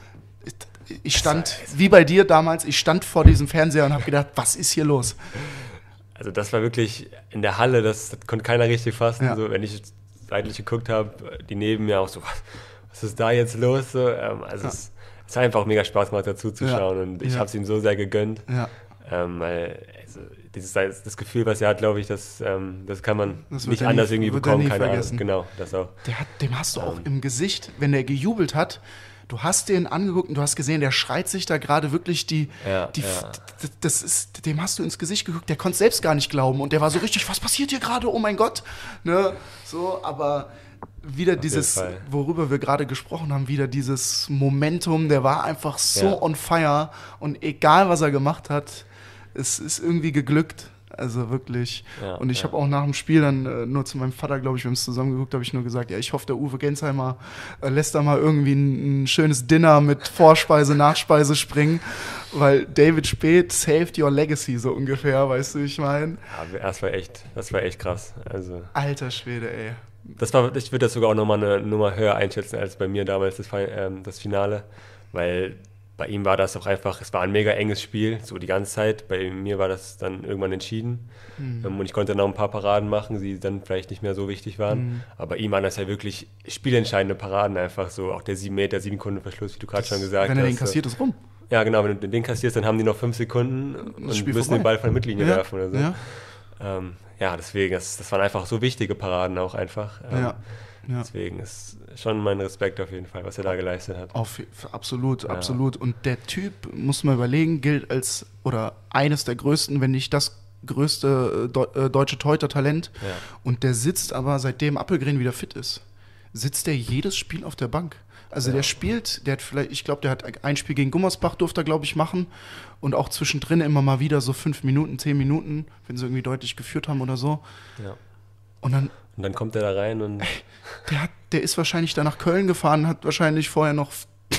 Ich stand, wie bei dir damals, ich stand vor diesem Fernseher und habe gedacht, was ist hier los? Also das war wirklich in der Halle, das, das konnte keiner richtig fassen. Ja. So, wenn ich seitlich geguckt habe, die neben mir auch so, was, was ist da jetzt los? So, ähm, also Ja. es, es hat einfach mega Spaß gemacht, dazu zu Ja. schauen und ich Ja. habe es ihm so sehr gegönnt. Ja, Ähm, weil also, dieses, das Gefühl, was er hat, glaube ich, das, ähm, das kann man Das wird nicht er anders nie- irgendwie wird er bekommen. nie Keine vergessen. Ahnung. Genau, das auch. der hat, dem hast du auch Ähm. im Gesicht, wenn der gejubelt hat, du hast den angeguckt und du hast gesehen, der schreit sich da gerade wirklich die, Ja, die ja. d- das ist, dem hast du ins Gesicht geguckt, der konnte selbst gar nicht glauben und der war so richtig, was passiert hier gerade, oh mein Gott, ne, so, aber wieder dieses, Fall. worüber wir gerade gesprochen haben, wieder dieses Momentum, der war einfach so Ja. on fire und egal, was er gemacht hat, es ist irgendwie geglückt. Also wirklich. Ja, und ich ja. habe auch nach dem Spiel dann äh, nur zu meinem Vater, glaube ich, wir haben es zusammen geguckt, habe ich nur gesagt, ja, ich hoffe, der Uwe Gensheimer äh, lässt da mal irgendwie ein, ein schönes Dinner mit Vorspeise, Nachspeise springen, weil David Speth saved your legacy, so ungefähr, weißt du, wie ich meine? Ja, das war echt, das war echt krass. Also Alter Schwede, ey. das war, ich würde das sogar auch nochmal eine Nummer höher einschätzen als bei mir damals das, Fi- ähm, das Finale, weil bei ihm war das auch einfach, es war ein mega enges Spiel, so die ganze Zeit. Bei mir war das dann irgendwann entschieden. Mhm. Ähm, und ich konnte noch ein paar Paraden machen, die dann vielleicht nicht mehr so wichtig waren. Mhm. Aber ihm waren das ja wirklich spielentscheidende Paraden einfach so. Auch der sieben Meter, sieben Sekunden Verschluss, wie du gerade schon gesagt Wenn er den hast. kassiert, ist rum. Ja, genau, wenn du den kassierst, dann haben die noch fünf Sekunden und Spiel müssen vorbei. den Ball von der Mittellinie Ja, werfen oder so. ja. Ähm, ja, deswegen, das, das waren einfach so wichtige Paraden auch einfach. Ähm, Ja, ja. Deswegen ist schon mein Respekt auf jeden Fall, was er da geleistet hat. Auf, absolut, Ja. absolut. Und der Typ, muss man überlegen, gilt als, oder eines der größten, wenn nicht das größte äh, Deu- äh, deutsche Torhüter-Talent. Ja. Und der sitzt aber, seitdem Appelgren wieder fit ist, sitzt der jedes Spiel auf der Bank. Also Ja. der spielt, der hat vielleicht, ich glaube, der hat ein Spiel gegen Gummersbach, durfte er, glaube ich, machen. Und auch zwischendrin immer mal wieder so fünf Minuten, zehn Minuten, wenn sie irgendwie deutlich geführt haben oder so. Ja. Und dann, Und dann kommt er da rein und der, hat, der ist wahrscheinlich da nach Köln gefahren, hat wahrscheinlich vorher noch,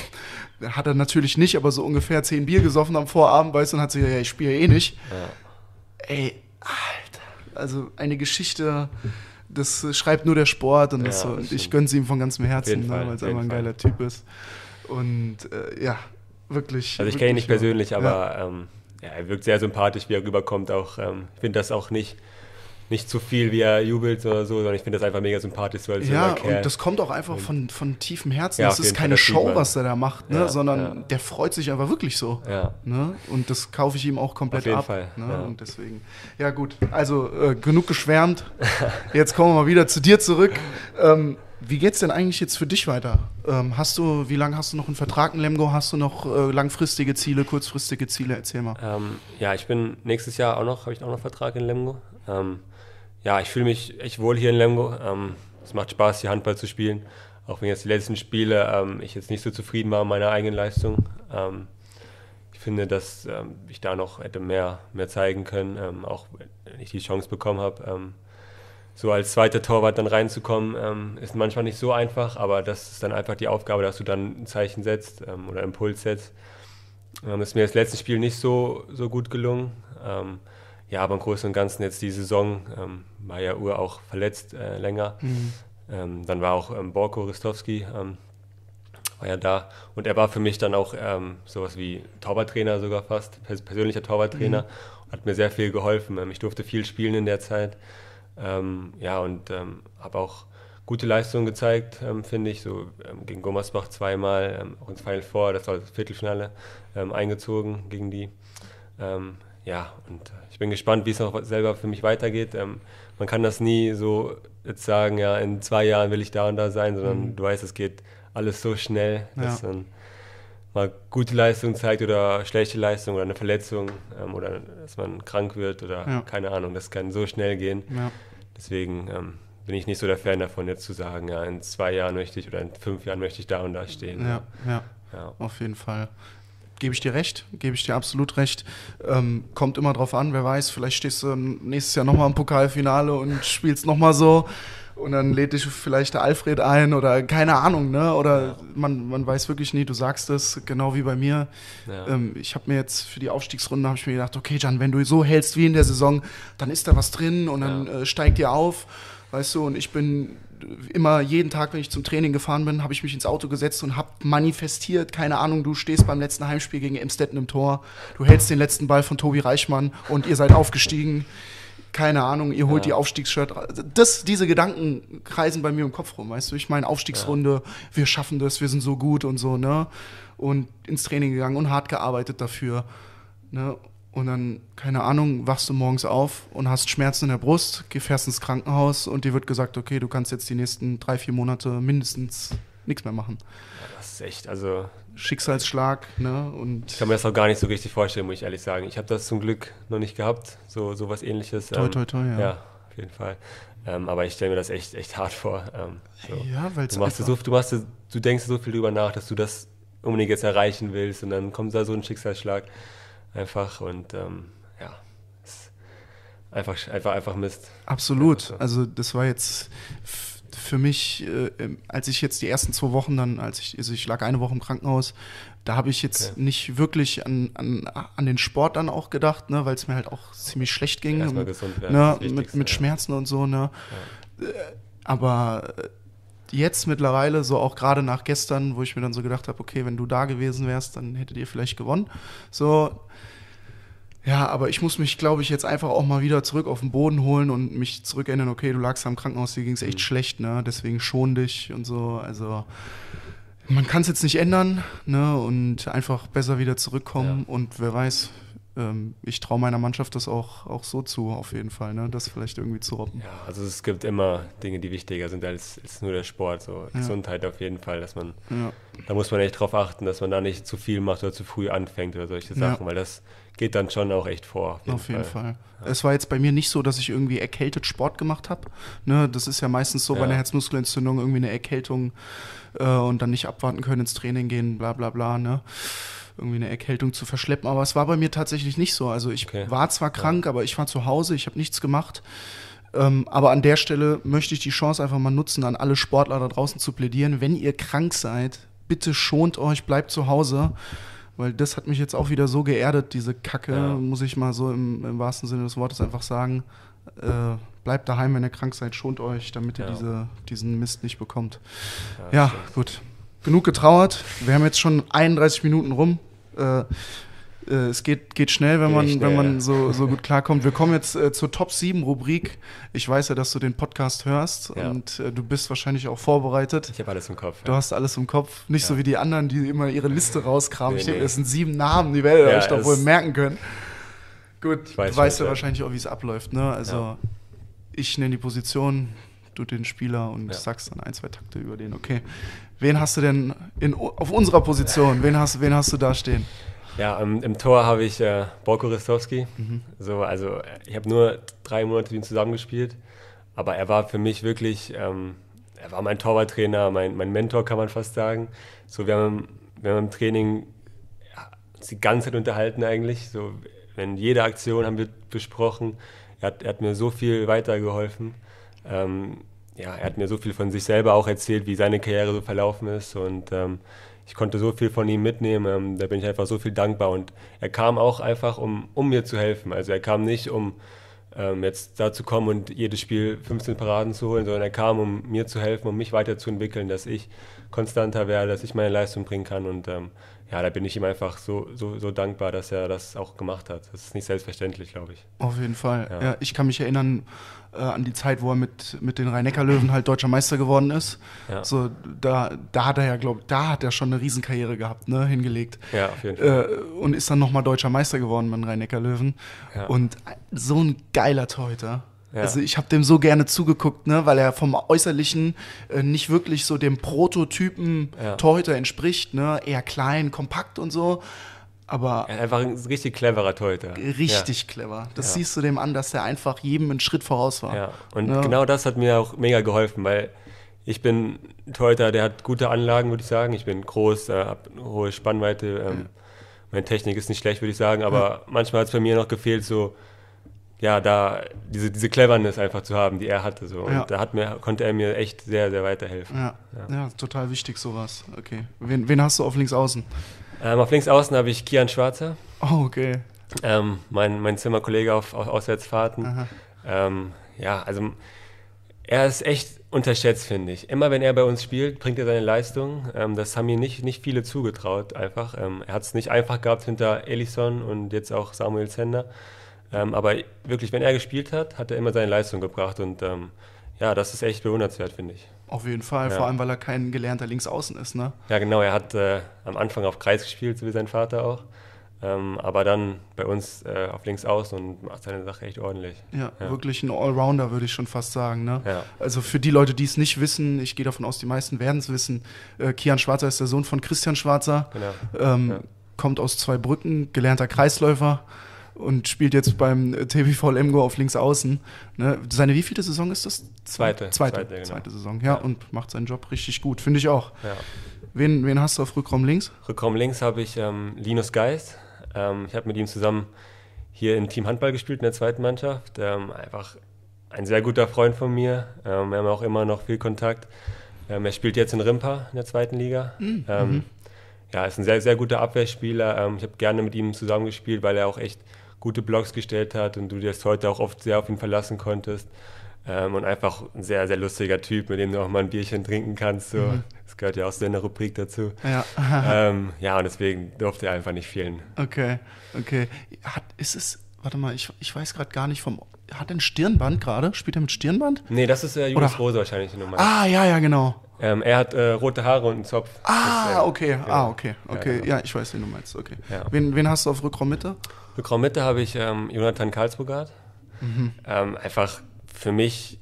hat er natürlich nicht, aber so ungefähr zehn Bier gesoffen am Vorabend, weißt du, und hat sich gesagt, ja, ich spiele eh nicht. ja, Ey, Alter, also eine Geschichte, das äh, schreibt nur der Sport und, das Ja, so, das und ich stimmt. gönn's ihm von ganzem Auf Herzen, jeden ne, Fall, weil es auf jeden einfach ein Fall. geiler Typ ist. Und äh, ja, wirklich. also ich kenne ihn nicht wirklich, persönlich, ja. aber ähm, ja, er wirkt sehr sympathisch, wie er rüberkommt. Auch, ähm, ich finde das auch nicht, nicht zu viel, wie er jubelt oder so, sondern ich finde das einfach mega sympathisch, so als Ja, junger Kerl. und das kommt auch einfach von, von tiefem Herzen. Ja, das auf ist jeden Fall, keine das sieht Show, man. was er da macht, ne? Ja, sondern ja. der freut sich einfach wirklich so. ja. Ne? Und das kaufe ich ihm auch komplett Auf jeden ab. Fall, Ne? ja. Und deswegen, ja gut, also äh, genug geschwärmt. Jetzt kommen wir mal wieder zu dir zurück. Ähm, wie geht's denn eigentlich jetzt für dich weiter? Ähm, hast du, wie lange hast du noch einen Vertrag in Lemgo? Hast du noch äh, langfristige Ziele, kurzfristige Ziele? Erzähl mal. Ähm, ja, ich bin nächstes Jahr auch noch, habe ich auch noch Vertrag in Lemgo. Ähm, ja, ich fühle mich echt wohl hier in Lemgo. Ähm, es macht Spaß, hier Handball zu spielen. Auch wenn jetzt die letzten Spiele ähm, ich jetzt nicht so zufrieden war mit meiner eigenen Leistung. Ähm, ich finde, dass ähm, ich da noch hätte mehr, mehr zeigen können, ähm, auch wenn ich die Chance bekommen habe. Ähm, so als zweiter Torwart dann reinzukommen, ähm, ist manchmal nicht so einfach, aber das ist dann einfach die Aufgabe, dass du dann ein Zeichen setzt ähm, oder Impuls setzt. Ähm, ist mir das letzte Spiel nicht so, so gut gelungen. Ähm, ja, aber im Großen und Ganzen jetzt die Saison ähm, war ja Uhr auch verletzt äh, länger. Mhm. Ähm, dann war auch ähm, Borko Ristowski, ähm, war ja da. Und er war für mich dann auch ähm, sowas wie Torwarttrainer sogar fast, pers persönlicher Torwarttrainer. Mhm. Hat mir sehr viel geholfen. Ähm, ich durfte viel spielen in der Zeit. Ähm, ja, und ähm, habe auch gute Leistungen gezeigt, ähm, finde ich. So ähm, gegen Gummersbach zweimal, ähm, auch ins Final Four, das war das Viertelfinale, ähm, eingezogen gegen die. Ähm, ja, und ich bin gespannt, wie es noch selber für mich weitergeht. Ähm, man kann das nie so jetzt sagen, ja, in zwei Jahren will ich da und da sein, sondern mhm. du weißt, es geht alles so schnell, dass ja. man mal gute Leistung zeigt oder schlechte Leistung oder eine Verletzung ähm, oder dass man krank wird oder ja. keine Ahnung, das kann so schnell gehen. Ja. Deswegen ähm, bin ich nicht so der Fan davon, jetzt zu sagen, ja, in zwei Jahren möchte ich oder in fünf Jahren möchte ich da und da stehen. Ja, ja, ja. Auf jeden Fall. Gebe ich dir recht, gebe ich dir absolut recht. Ähm, kommt immer drauf an, wer weiß, vielleicht stehst du nächstes Jahr nochmal im Pokalfinale und spielst nochmal so und dann lädt dich vielleicht der Alfred ein oder keine Ahnung, ne? Oder ja. man, man weiß wirklich nie, du sagst es, genau wie bei mir. Ja. Ähm, ich habe mir jetzt für die Aufstiegsrunde, habe ich mir gedacht, okay Can, wenn du so hältst wie in der Saison, dann ist da was drin und dann ja. äh, steigt ihr auf, weißt du, und ich bin immer jeden Tag, wenn ich zum Training gefahren bin, habe ich mich ins Auto gesetzt und habe manifestiert, keine Ahnung, du stehst beim letzten Heimspiel gegen Emstetten im Tor, du hältst den letzten Ball von Tobi Reichmann und ihr seid aufgestiegen, keine Ahnung, ihr holt ja. die Aufstiegsshirt. Das, diese Gedanken kreisen bei mir im Kopf rum, weißt du, ich meine Aufstiegsrunde, ja. wir schaffen das, wir sind so gut und so, ne, und ins Training gegangen und hart gearbeitet dafür, ne. Und dann, keine Ahnung, wachst du morgens auf und hast Schmerzen in der Brust, fährst ins Krankenhaus und dir wird gesagt, okay, du kannst jetzt die nächsten drei, vier Monate mindestens nichts mehr machen. Ja, das ist echt, also... Schicksalsschlag, ne? Und ich kann mir das auch gar nicht so richtig vorstellen, muss ich ehrlich sagen. Ich habe das zum Glück noch nicht gehabt, so sowas Ähnliches. Toi, toi, toi, ja. Ja, auf jeden Fall. Ähm, aber ich stelle mir das echt, echt hart vor. Ähm, so. Ja, weil du machst so, du machst, du denkst so viel drüber nach, dass du das unbedingt jetzt erreichen willst und dann kommt da so ein Schicksalsschlag. Einfach und ähm, ja, ist einfach, einfach, einfach Mist. Absolut. Ja, also. also das war jetzt f- für mich, äh, als ich jetzt die ersten zwei Wochen dann, als ich, also ich lag eine Woche im Krankenhaus, da habe ich jetzt okay. nicht wirklich an, an, an den Sport dann auch gedacht, ne, weil es mir halt auch ziemlich schlecht ging. Erstmal gesund werden, ne, mit, mit Schmerzen ja. und so. Ne. Ja. Aber jetzt mittlerweile, so auch gerade nach gestern, wo ich mir dann so gedacht habe, okay, wenn du da gewesen wärst, dann hättet ihr vielleicht gewonnen. So, ja, aber ich muss mich, glaube ich, jetzt einfach auch mal wieder zurück auf den Boden holen und mich zurückerinnern, okay, du lagst am Krankenhaus, dir ging es echt mhm. schlecht, ne, deswegen schon dich und so, also man kann es jetzt nicht ändern, ne, und einfach besser wieder zurückkommen ja. und wer weiß, ähm, ich traue meiner Mannschaft das auch, auch so zu, auf jeden Fall, ne, das vielleicht irgendwie zu robben. Ja, also es gibt immer Dinge, die wichtiger sind als, als nur der Sport, so ja. Gesundheit auf jeden Fall, dass man, ja. da muss man echt drauf achten, dass man da nicht zu viel macht oder zu früh anfängt oder solche Sachen, ja. weil das geht dann schon auch echt vor. Auf jeden, auf jeden Fall. Fall. Ja. Es war jetzt bei mir nicht so, dass ich irgendwie erkältet Sport gemacht habe. Ne, das ist ja meistens so ja. bei einer Herzmuskelentzündung irgendwie eine Erkältung äh, und dann nicht abwarten können, ins Training gehen, bla bla bla. Ne? Irgendwie eine Erkältung zu verschleppen. Aber es war bei mir tatsächlich nicht so. Also ich okay. war zwar krank, ja. aber ich war zu Hause, ich habe nichts gemacht. Ähm, aber an der Stelle möchte ich die Chance einfach mal nutzen, an alle Sportler da draußen zu plädieren. Wenn ihr krank seid, bitte schont euch, bleibt zu Hause. Weil das hat mich jetzt auch wieder so geerdet, diese Kacke, ja. muss ich mal so im, im wahrsten Sinne des Wortes einfach sagen. Äh, bleibt daheim, wenn ihr krank seid, schont euch, damit ihr ja. diese, diesen Mist nicht bekommt. Ja, ja gut. Genug getrauert. Wir haben jetzt schon einunddreißig Minuten rum. Äh, äh, es geht, geht schnell, wenn man, schnell, wenn man ja. so, so gut klarkommt. Wir kommen jetzt äh, zur Top sieben Rubrik. Ich weiß ja, dass du den Podcast hörst ja. und äh, du bist wahrscheinlich auch vorbereitet. Ich habe alles im Kopf. Du ja. hast alles im Kopf. Nicht ja. so wie die anderen, die immer ihre Liste rauskramen. Nee, ich denke, nee. das sind sieben Namen, die werdet ihr ja, euch doch wohl merken können. Gut, ich weiß du weißt ja ja wahrscheinlich auch, wie es abläuft. Ne? Also ja. ich nenne die Position, du den Spieler und ja. sagst dann ein, zwei Takte über den. Okay, wen hast du denn in, auf unserer Position? Wen hast, wen hast du da stehen? Ja, im, im Tor habe ich äh, Borko Ristowski. Mhm. So, also ich habe nur drei Monate mit ihm zusammengespielt, aber er war für mich wirklich, ähm, er war mein Torwarttrainer, mein, mein Mentor, kann man fast sagen. So, wir haben, wir haben im Training ja, uns die ganze Zeit unterhalten eigentlich. So, wenn jede Aktion haben wir besprochen. Er hat, er hat mir so viel weitergeholfen. Ähm, ja, er hat mir so viel von sich selber auch erzählt, wie seine Karriere so verlaufen ist und ähm, ich konnte so viel von ihm mitnehmen, ähm, da bin ich einfach so viel dankbar und er kam auch einfach, um, um mir zu helfen. Also er kam nicht, um ähm, jetzt da zu kommen und jedes Spiel fünfzehn Paraden zu holen, sondern er kam, um mir zu helfen, um mich weiterzuentwickeln, dass ich konstanter werde, dass ich meine Leistung bringen kann und ähm, ja, da bin ich ihm einfach so, so, so dankbar, dass er das auch gemacht hat. Das ist nicht selbstverständlich, glaube ich. Auf jeden Fall. Ja. Ja, ich kann mich erinnern äh, an die Zeit, wo er mit, mit den Rhein-Neckar-Löwen halt deutscher Meister geworden ist. Ja. So, da, da hat er ja, glaube da hat er schon eine Riesenkarriere gehabt, ne, hingelegt. Ja, auf jeden Fall. Äh, und ist dann nochmal deutscher Meister geworden mit den Rhein-Neckar-Löwen. Ja. Und so ein geiler Torhüter. Ja. Also ich habe dem so gerne zugeguckt, ne, weil er vom Äußerlichen äh, nicht wirklich so dem Prototypen Ja. Torhüter entspricht, ne, eher klein, kompakt und so, aber Er ist einfach ein richtig cleverer Torhüter. richtig clever. Das Ja. siehst du dem an, dass er einfach jedem einen Schritt voraus war. Ja, und Ja. genau das hat mir auch mega geholfen, weil ich bin ein Torhüter, der hat gute Anlagen, würde ich sagen. Ich bin groß, äh, habe eine hohe Spannweite. Ähm, meine Technik ist nicht schlecht, würde ich sagen, aber manchmal hat es bei mir noch gefehlt, so ja, da diese, diese Cleverness einfach zu haben, die er hatte. So. Und Ja. da hat mir, konnte er mir echt sehr, sehr weiterhelfen. Ja, ja. total wichtig sowas. Okay. Wen, wen hast du auf links außen? Ähm, auf links außen habe ich Kian Schwarzer, Oh, okay. ähm, mein, mein Zimmerkollege auf, auf Auswärtsfahrten. Ähm, ja, also er ist echt unterschätzt, finde ich. Immer wenn er bei uns spielt, bringt er seine Leistung. Ähm, das haben ihm nicht, nicht viele zugetraut einfach. Ähm, er hat es nicht einfach gehabt hinter Ellison und jetzt auch Samuel Zender. Ähm, aber wirklich, wenn er gespielt hat, hat er immer seine Leistung gebracht. Und ähm, ja, das ist echt bewundernswert, finde ich. Auf jeden Fall, Ja. vor allem, weil er kein gelernter Linksaußen ist, ne? Ja, genau. Er hat äh, am Anfang auf Kreis gespielt, so wie sein Vater auch. Ähm, aber dann bei uns äh, auf links außen und macht seine Sache echt ordentlich. Ja, Ja. wirklich ein Allrounder, würde ich schon fast sagen, ne? Ja. Also für die Leute, die es nicht wissen, ich gehe davon aus, die meisten werden es wissen, äh, Kian Schwarzer ist der Sohn von Christian Schwarzer, Genau. ähm, Ja. kommt aus Zweibrücken, gelernter Kreisläufer und spielt jetzt beim äh, T V V Lemgo auf links außen. Ne? Seine wievielte Saison ist das? Zweite. Zweite, Zweite, genau. zweite Saison, ja, Ja. und macht seinen Job richtig gut, finde ich auch. Ja. Wen, wen hast du auf Rückraum links? Rückraum links habe ich ähm, Linus Geist. Ähm, ich habe mit ihm zusammen hier im Team Handball gespielt in der zweiten Mannschaft. Ähm, einfach ein sehr guter Freund von mir. Ähm, wir haben auch immer noch viel Kontakt. Ähm, er spielt jetzt in Rimpa in der zweiten Liga. Mhm. Ähm, ja, ist ein sehr, sehr guter Abwehrspieler. Ähm, ich habe gerne mit ihm zusammengespielt, weil er auch echt gute Blocks gestellt hat und du dir das heute auch oft sehr auf ihn verlassen konntest. Ähm, und einfach ein sehr, sehr lustiger Typ, mit dem du auch mal ein Bierchen trinken kannst. So. Mhm. Das gehört ja auch so in der Rubrik dazu. Ja, ähm, ja, und deswegen durfte er einfach nicht fehlen. okay, okay. Hat, ist es, warte mal, ich, ich weiß gerade gar nicht vom, hat er ein Stirnband gerade? Spielt er mit Stirnband? Nee, das ist äh, Julius Oder- Rose wahrscheinlich die Nummer. Ah, ja, ja, genau. Ähm, er hat äh, rote Haare und einen Zopf. Das ist, Ah, äh, okay, genau. ah, okay, okay. genau. Ja, ich weiß, wen du meinst, okay. Ja. Wen, wen hast du auf Rückraum Mitte? Rückraum Mitte habe ich ähm, Jonathan Karlsburgard. Mhm. Ähm, einfach für mich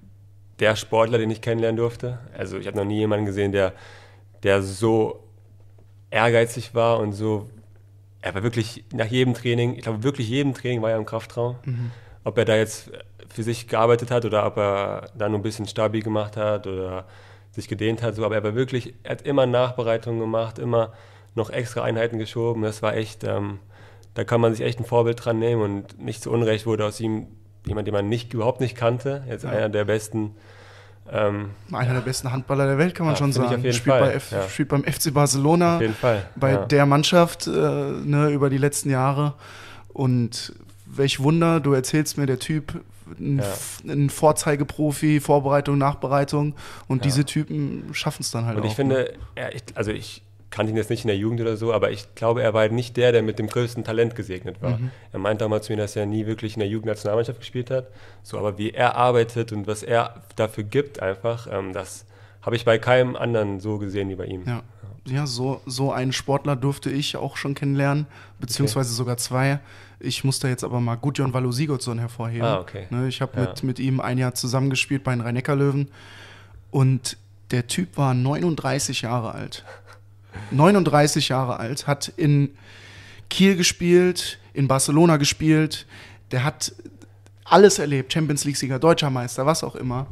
der Sportler, den ich kennenlernen durfte. Also ich habe noch nie jemanden gesehen, der, der so ehrgeizig war und so, er war wirklich nach jedem Training, ich glaube wirklich jedem Training war er im Kraftraum. Mhm. Ob er da jetzt für sich gearbeitet hat oder ob er da nur ein bisschen Stabi gemacht hat oder sich gedehnt hat, so, aber er war wirklich, er hat immer Nachbereitungen gemacht, immer noch extra Einheiten geschoben. Das war echt, ähm, da kann man sich echt ein Vorbild dran nehmen und nicht zu Unrecht wurde aus ihm jemand, den man nicht, überhaupt nicht kannte, jetzt Ja. einer der besten. Ähm, Einer der besten Handballer der Welt, kann man Ja, schon finde ich sagen. auf jeden spielt, Fall, bei F, ja. spielt beim F C Barcelona, auf jeden Fall. bei ja. der Mannschaft äh, ne, über die letzten Jahre. Und welch Wunder, du erzählst mir, der Typ, ein, Ja. F- ein Vorzeigeprofi, Vorbereitung, Nachbereitung. Und Ja. diese Typen schaffen es dann halt Und auch. ich finde, er, ich, also ich kannte ihn jetzt nicht in der Jugend oder so, aber ich glaube, er war halt nicht der, der mit dem größten Talent gesegnet war. Mhm. Er meinte damals zu mir, dass er nie wirklich in der Jugendnationalmannschaft gespielt hat. So, aber wie er arbeitet und was er dafür gibt einfach, ähm, das habe ich bei keinem anderen so gesehen wie bei ihm. Ja, ja so, so einen Sportler durfte ich auch schon kennenlernen, beziehungsweise sogar zwei. Ich musste jetzt aber mal Gudjon Valo Sigurdsson hervorheben. Ah, okay. Ne, ich habe Ja. mit, mit ihm ein Jahr zusammengespielt bei den Rhein-Neckar-Löwen und der Typ war neununddreißig Jahre alt. neununddreißig Jahre alt, hat in Kiel gespielt, in Barcelona gespielt. Der hat alles erlebt, Champions League-Sieger, Deutscher Meister, was auch immer.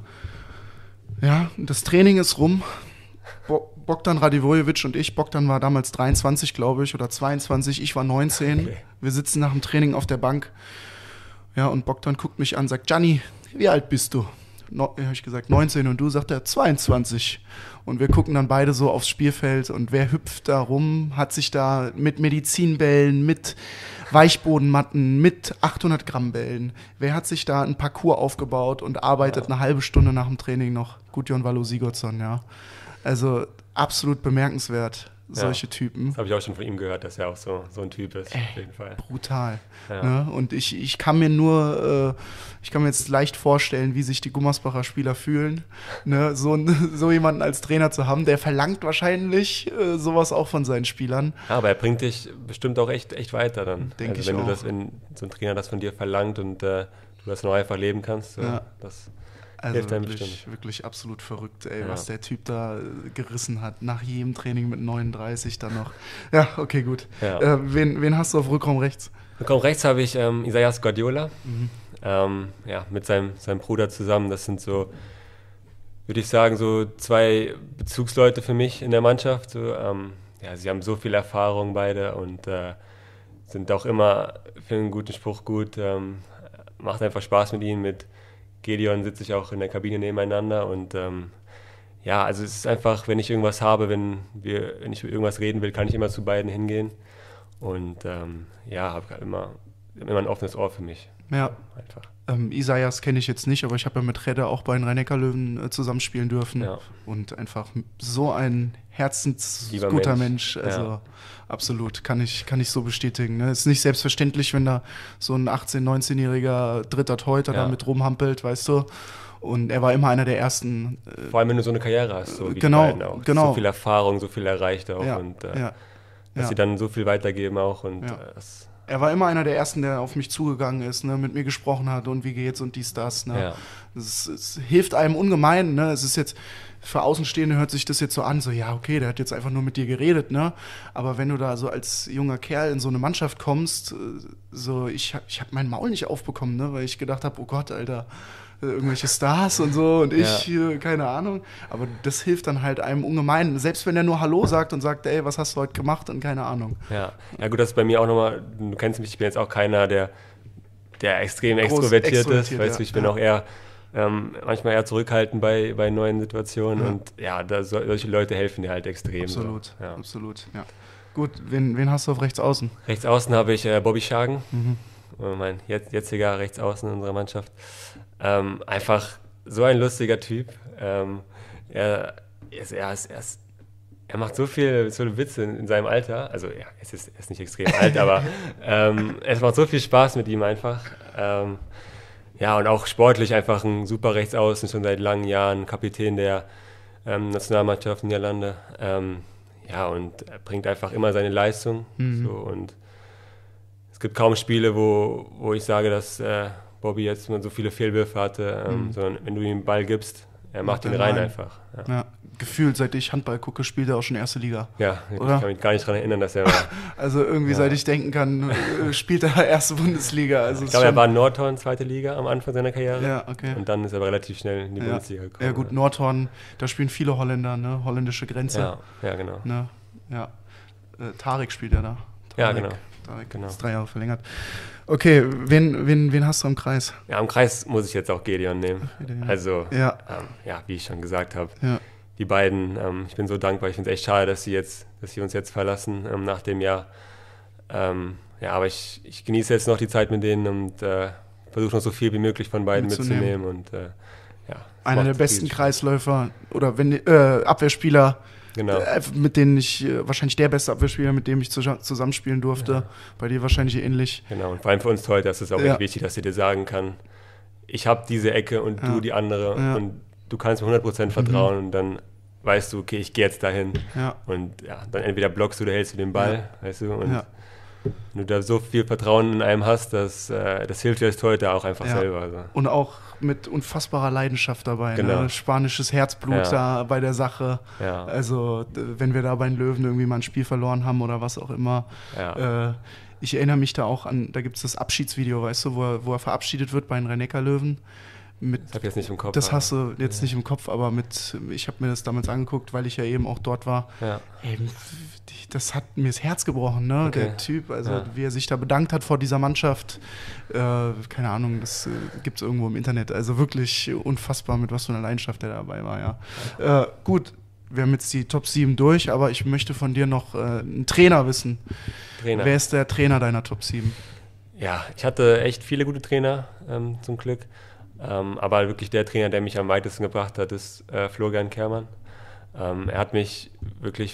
Ja, das Training ist rum. Bo- Bogdan Radivojevic und ich, Bogdan war damals dreiundzwanzig, glaube ich, oder zweiundzwanzig, ich war neunzehn. Okay. Wir sitzen nach dem Training auf der Bank. Ja, und Bogdan guckt mich an, sagt, Gianni, wie alt bist du? No, habe ich gesagt, neunzehn, und du, sagt er, zweiundzwanzig. Und wir gucken dann beide so aufs Spielfeld und wer hüpft da rum, hat sich da mit Medizinbällen, mit Weichbodenmatten, mit achthundert Gramm Bällen, wer hat sich da ein Parcours aufgebaut und arbeitet eine halbe Stunde nach dem Training noch? Gudjon Valo Sigurdsson, ja. Also absolut bemerkenswert. solche ja, Typen. Das habe ich auch schon von ihm gehört, dass er auch so, so ein Typ ist, Ey, auf jeden Fall. Brutal. Ja. Ne? Und ich, ich kann mir nur, äh, ich kann mir jetzt leicht vorstellen, wie sich die Gummersbacher Spieler fühlen, ne? so, so jemanden als Trainer zu haben. Der verlangt wahrscheinlich äh, sowas auch von seinen Spielern. Ja, aber er bringt dich bestimmt auch echt, echt weiter dann. Denke also ich wenn auch. du das, wenn so ein Trainer das von dir verlangt und äh, du das noch einfach leben kannst, so, Ja. das Also hilft einem wirklich, bestimmt. wirklich absolut verrückt, ey, Ja. was der Typ da äh, gerissen hat. Nach jedem Training mit neununddreißig dann noch. Ja, okay, gut. Ja. Äh, wen, wen hast du auf Rückraum rechts? Rückraum rechts habe ich ähm, Isaias Guardiola, Mhm. ähm, ja, mit seinem, seinem Bruder zusammen. Das sind so, würde ich sagen, so zwei Bezugsleute für mich in der Mannschaft. So, ähm, ja, sie haben so viel Erfahrung beide und äh, sind auch immer für einen guten Spruch gut. Ähm, macht einfach Spaß mit ihnen. Mit Gideon sitze ich auch in der Kabine nebeneinander und ähm, ja, also es ist einfach, wenn ich irgendwas habe, wenn wir, wenn ich über irgendwas reden will, kann ich immer zu beiden hingehen und ähm, ja, habe immer, immer ein offenes Ohr für mich. Ja. Einfach. Ähm, Isaias kenne ich jetzt nicht, aber ich habe ja mit Redde auch bei den Rhein-Neckar-Löwen äh, zusammenspielen dürfen. Ja. Und einfach so ein herzensguter Lieber Mensch. Mensch. Also Ja. absolut, kann ich, kann ich so bestätigen. Ne? Ist nicht selbstverständlich, wenn da so ein achtzehn-, neunzehnjähriger dritter Torhüter Ja. da mit rumhampelt, weißt du. Und er war immer einer der ersten. Äh, Vor allem, wenn du so eine Karriere hast, so wie Genau, die beiden auch. genau. So viel Erfahrung, so viel erreicht auch ja, und äh, ja, dass ja. sie dann so viel weitergeben auch und Ja. äh, das, Er war immer einer der Ersten, der auf mich zugegangen ist, ne, mit mir gesprochen hat und wie geht's und dies, das. Ne. Ja. Es, es hilft einem ungemein. Ne. Es ist jetzt, für Außenstehende hört sich das jetzt so an, so ja, okay, der hat jetzt einfach nur mit dir geredet. Ne. Aber wenn du da so als junger Kerl in so eine Mannschaft kommst, äh, so ich, ich habe mein Maul nicht aufbekommen, ne, weil ich gedacht habe, oh Gott, Alter, äh, irgendwelche Stars und so und ich, Ja. äh, keine Ahnung. Aber das hilft dann halt einem ungemein. Selbst wenn er nur Hallo sagt und sagt, ey, was hast du heute gemacht und keine Ahnung. ja. Ja gut, das ist bei mir auch nochmal, du kennst mich, ich bin jetzt auch keiner, der, der extrem Groß extrovertiert, extrovertiert, ist, weißt du, ja. ich bin Ja. auch eher ähm, manchmal eher zurückhaltend bei, bei neuen Situationen Ja. und ja, da, so, solche Leute helfen dir halt extrem. Absolut, So. Ja. absolut, ja. Gut, wen, wen hast du auf rechts außen? Rechts außen habe ich äh, Bobby Schagen, Mhm. äh, mein jetzt, jetziger Rechtsaußen in unserer Mannschaft. Ähm, einfach so ein lustiger Typ. Ähm, er, ist, er, ist, er, ist, er macht so viel, so viele Witze in, in seinem Alter. Also ja, es ist, er ist nicht extrem alt, aber ähm, es macht so viel Spaß mit ihm einfach. Ähm, ja, und auch sportlich einfach ein super Rechtsaußen, schon seit langen Jahren, Kapitän der ähm, Nationalmannschaft Niederlande. Ähm, ja, und er bringt einfach immer seine Leistung. Mhm. So, und es gibt kaum Spiele, wo, wo ich sage, dass äh, Bobby jetzt so viele Fehlwürfe hatte, ähm, Mhm. sondern wenn du ihm den Ball gibst, er macht Macht ihn er rein rein. einfach. Ja, Ja, gefühlt, seit ich Handball gucke, spielt er auch schon erste Liga. ja ich Oder? kann mich gar nicht daran erinnern, dass er war. Also irgendwie, Ja. seit ich denken kann, äh, spielt er erste Bundesliga. Also Ich ist glaube, er schon- war in Nordhorn, zweite Liga am Anfang seiner Karriere. Ja, okay. Und dann ist er aber relativ schnell in die Ja. Bundesliga gekommen. Ja gut, Nordhorn, da spielen viele Holländer, ne? Holländische Grenze. Ja, ja, genau. Ne? Ja. Äh, Tarek spielt er da. Ja, Tarek, genau. Tarek Genau. ist drei Jahre verlängert. Okay, wen, wen, wen hast du im Kreis? Ja, im Kreis muss ich jetzt auch Gideon nehmen. Gideon. Also, Ja. ähm, ja, wie ich schon gesagt habe, Ja. die beiden, ähm, ich bin so dankbar. Ich finde es echt schade, dass sie, jetzt, dass sie uns jetzt verlassen ähm, nach dem Jahr. Ähm, ja, aber ich, ich genieße jetzt noch die Zeit mit denen und äh, versuche noch so viel wie möglich von beiden Mitzunehmen. mitzunehmen. Und, äh, ja, es Einer macht der viel besten Spaß. Kreisläufer oder wenn äh, Abwehrspieler, Genau. äh, mit denen ich, äh, wahrscheinlich der beste Abwehrspieler, mit dem ich zus- zusammenspielen durfte. Ja. Bei dir wahrscheinlich ähnlich. Genau, und vor allem für uns heute ist es auch Ja. echt wichtig, dass sie dir sagen kann, ich habe diese Ecke und Ja. du die andere Ja. und du kannst mir hundert Prozent vertrauen und dann weißt du, okay, ich gehe jetzt dahin Ja. und ja, dann entweder blockst du oder hältst du den Ball, weißt du, und Ja. wenn du da so viel Vertrauen in einem hast, dass, äh, das hilft dir als Torhüter auch einfach Ja. selber. Also. Und auch mit unfassbarer Leidenschaft dabei. Genau. Ne? Spanisches Herzblut Ja. da bei der Sache. Ja. Also, d- wenn wir da bei den Löwen irgendwie mal ein Spiel verloren haben oder was auch immer. Ja. Äh, ich erinnere mich da auch an, da gibt es das Abschiedsvideo, weißt du, wo er, wo er verabschiedet wird bei den Rhein-Neckar-Löwen. Mit, Das habe ich jetzt nicht im Kopf. das aber- hast du jetzt nicht im Kopf, aber mit, ich habe mir das damals angeguckt, weil ich ja eben auch dort war. Ja. Ey, das hat mir das Herz gebrochen, ne? Okay. Der Typ, also Ja. wie er sich da bedankt hat vor dieser Mannschaft. Äh, keine Ahnung, das äh, gibt es irgendwo im Internet. Also wirklich unfassbar, mit was für einer Leidenschaft der dabei war, ja. Äh, gut, wir haben jetzt die Top sieben durch, aber ich möchte von dir noch äh, einen Trainer wissen. Trainer. Wer ist der Trainer deiner Top sieben? Ja, ich hatte echt viele gute Trainer, ähm, zum Glück. Ähm, aber wirklich der Trainer, der mich am weitesten gebracht hat, ist äh, Florian Kehrmann. Ähm, er hat mich wirklich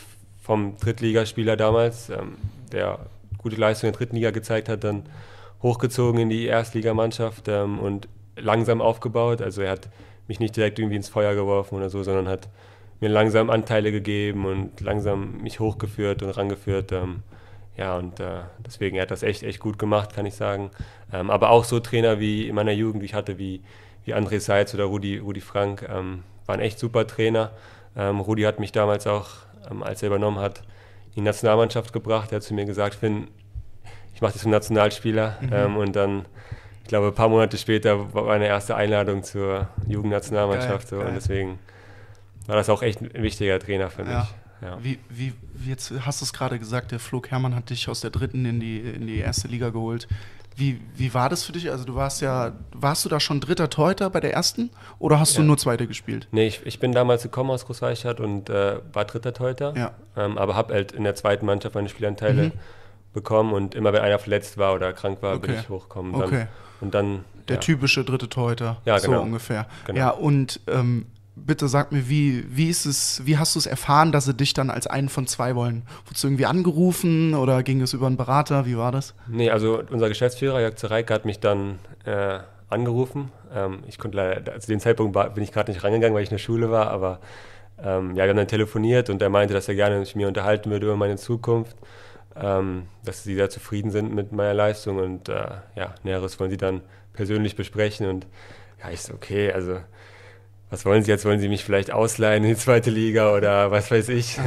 vom Drittligaspieler damals, ähm, der gute Leistung in der dritten Liga gezeigt hat, dann hochgezogen in die Erstligamannschaft ähm, und langsam aufgebaut. Also er hat mich nicht direkt irgendwie ins Feuer geworfen oder so, sondern hat mir langsam Anteile gegeben und langsam mich hochgeführt und rangeführt. Ähm, ja, und äh, deswegen, er hat das echt, echt gut gemacht, kann ich sagen. Ähm, aber auch so Trainer wie in meiner Jugend, die ich hatte, wie, wie André Seitz oder Rudi, Rudi Frank, ähm, waren echt super Trainer. Ähm, Rudi hat mich damals auch, ähm, als er übernommen hat, in die Nationalmannschaft gebracht. Er hat zu mir gesagt, Finn, ich mache dich zum Nationalspieler. Mhm. Ähm, und dann, ich glaube, ein paar Monate später war meine erste Einladung zur Jugendnationalmannschaft. Geil, so, geil. Und deswegen war das auch echt ein wichtiger Trainer für mich. Ja. Ja. Wie, wie, wie jetzt hast du es gerade gesagt, der Flo Kermann hat dich aus der dritten in die, in die erste Liga geholt. Wie, wie war das für dich? Also du warst ja, warst du da schon dritter Torhüter bei der ersten oder hast ja. du nur zweite gespielt? Nee, ich, ich bin damals gekommen aus Großweichert und äh, war dritter Torhüter, ja. ähm, aber habe halt in der zweiten Mannschaft meine Spielanteile mhm. bekommen und immer wenn einer verletzt war oder krank war, okay. bin ich hochgekommen. Dann, okay. Und dann, der ja. typische dritte Torhüter, ja, so genau. ungefähr. Genau. Ja, und ähm, bitte sag mir, wie, wie ist es, wie hast du es erfahren, dass sie dich dann als einen von zwei wollen? Wurdest du irgendwie angerufen oder ging es über einen Berater? Wie war das? Nee, also unser Geschäftsführer, Jörg Zereike, hat mich dann äh, angerufen. Ähm, ich konnte leider, zu dem Zeitpunkt bin ich gerade nicht rangegangen, weil ich in der Schule war, aber ähm, ja, wir haben dann telefoniert und er meinte, dass er gerne mit mir unterhalten würde über meine Zukunft, ähm, dass sie sehr zufrieden sind mit meiner Leistung und äh, ja, Näheres wollen sie dann persönlich besprechen und ja, ich so, okay, also was wollen Sie jetzt? Wollen Sie mich vielleicht ausleihen in die zweite Liga oder was weiß ich?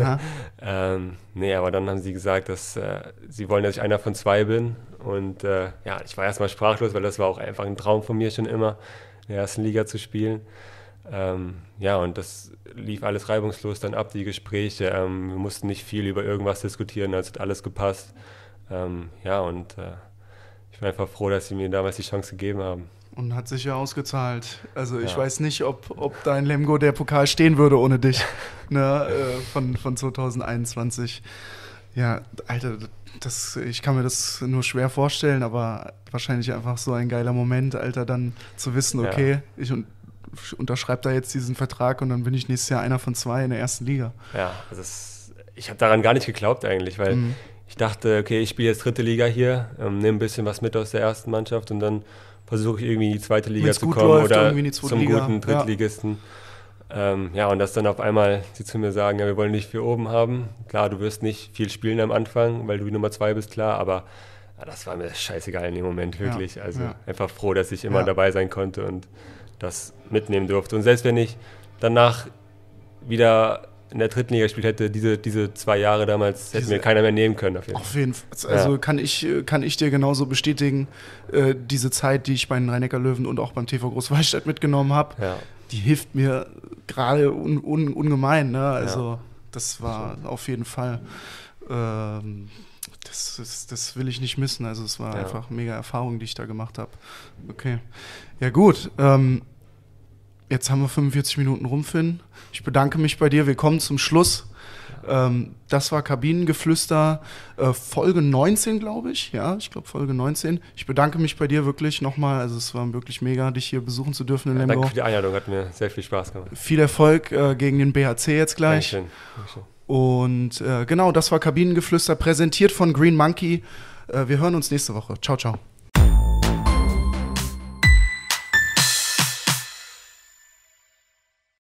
ähm, nee, aber dann haben sie gesagt, dass äh, sie wollen, dass ich einer von zwei bin. Und äh, ja, ich war erstmal sprachlos, weil das war auch einfach ein Traum von mir schon immer, in der ersten Liga zu spielen. Ähm, ja, und das lief alles reibungslos dann ab, die Gespräche. Ähm, wir mussten nicht viel über irgendwas diskutieren, es hat alles gepasst. Ähm, ja, und äh, ich bin einfach froh, dass sie mir damals die Chance gegeben haben. Und hat sich ja ausgezahlt. Also ich ja. weiß nicht, ob, ob da in Lemgo der Pokal stehen würde ohne dich, ne, äh, von, von zwanzig einundzwanzig. Ja, Alter, das, ich kann mir das nur schwer vorstellen, aber wahrscheinlich einfach so ein geiler Moment, Alter, dann zu wissen, okay, ja. ich, un, ich unterschreibe da jetzt diesen Vertrag und dann bin ich nächstes Jahr einer von zwei in der ersten Liga. Ja, also es, ich habe daran gar nicht geglaubt eigentlich, weil mhm. ich dachte, okay, ich spiele jetzt dritte Liga hier, ähm, nehme ein bisschen was mit aus der ersten Mannschaft und dann versuche ich irgendwie in die zweite Liga zu kommen läuft, oder zum Liga. guten Drittligisten. Ja. Ähm, ja, und dass dann auf einmal sie zu mir sagen, ja, wir wollen dich für oben haben. Klar, du wirst nicht viel spielen am Anfang, weil du die Nummer zwei bist, klar, aber ja, das war mir scheißegal in dem Moment, wirklich. Ja. Also ja. einfach froh, dass ich immer ja. dabei sein konnte und das mitnehmen durfte. Und selbst wenn ich danach wieder in der dritten Liga gespielt hätte, diese, diese zwei Jahre damals, hätte diese, mir keiner mehr nehmen können. Auf jeden Fall. Auf jeden Fall. Also ja. kann, ich, kann ich dir genauso bestätigen, äh, diese Zeit, die ich bei den Rhein-Neckar-Löwen und auch beim T V Großwallstadt mitgenommen habe, ja. die hilft mir gerade un, un, ungemein. Ne? Also ja. das war so. Auf jeden Fall, ähm, das, das, das will ich nicht missen. Also es war ja. einfach eine mega Erfahrung, die ich da gemacht habe. Okay, ja gut, ähm, jetzt haben wir fünfundvierzig Minuten rum, Finn. Ich bedanke mich bei dir. Wir kommen zum Schluss. Ähm, das war Kabinengeflüster, äh, Folge neunzehn, glaube ich. Ja, ich glaube Folge neunzehn. Ich bedanke mich bei dir wirklich nochmal. Also es war wirklich mega, dich hier besuchen zu dürfen in ja, Lemgo. Danke für die Einladung, hat mir sehr viel Spaß gemacht. Viel Erfolg äh, gegen den B H C jetzt gleich. Dankeschön. Dankeschön. Und äh, genau, das war Kabinengeflüster, präsentiert von Green Monkey. Äh, wir hören uns nächste Woche. Ciao, ciao.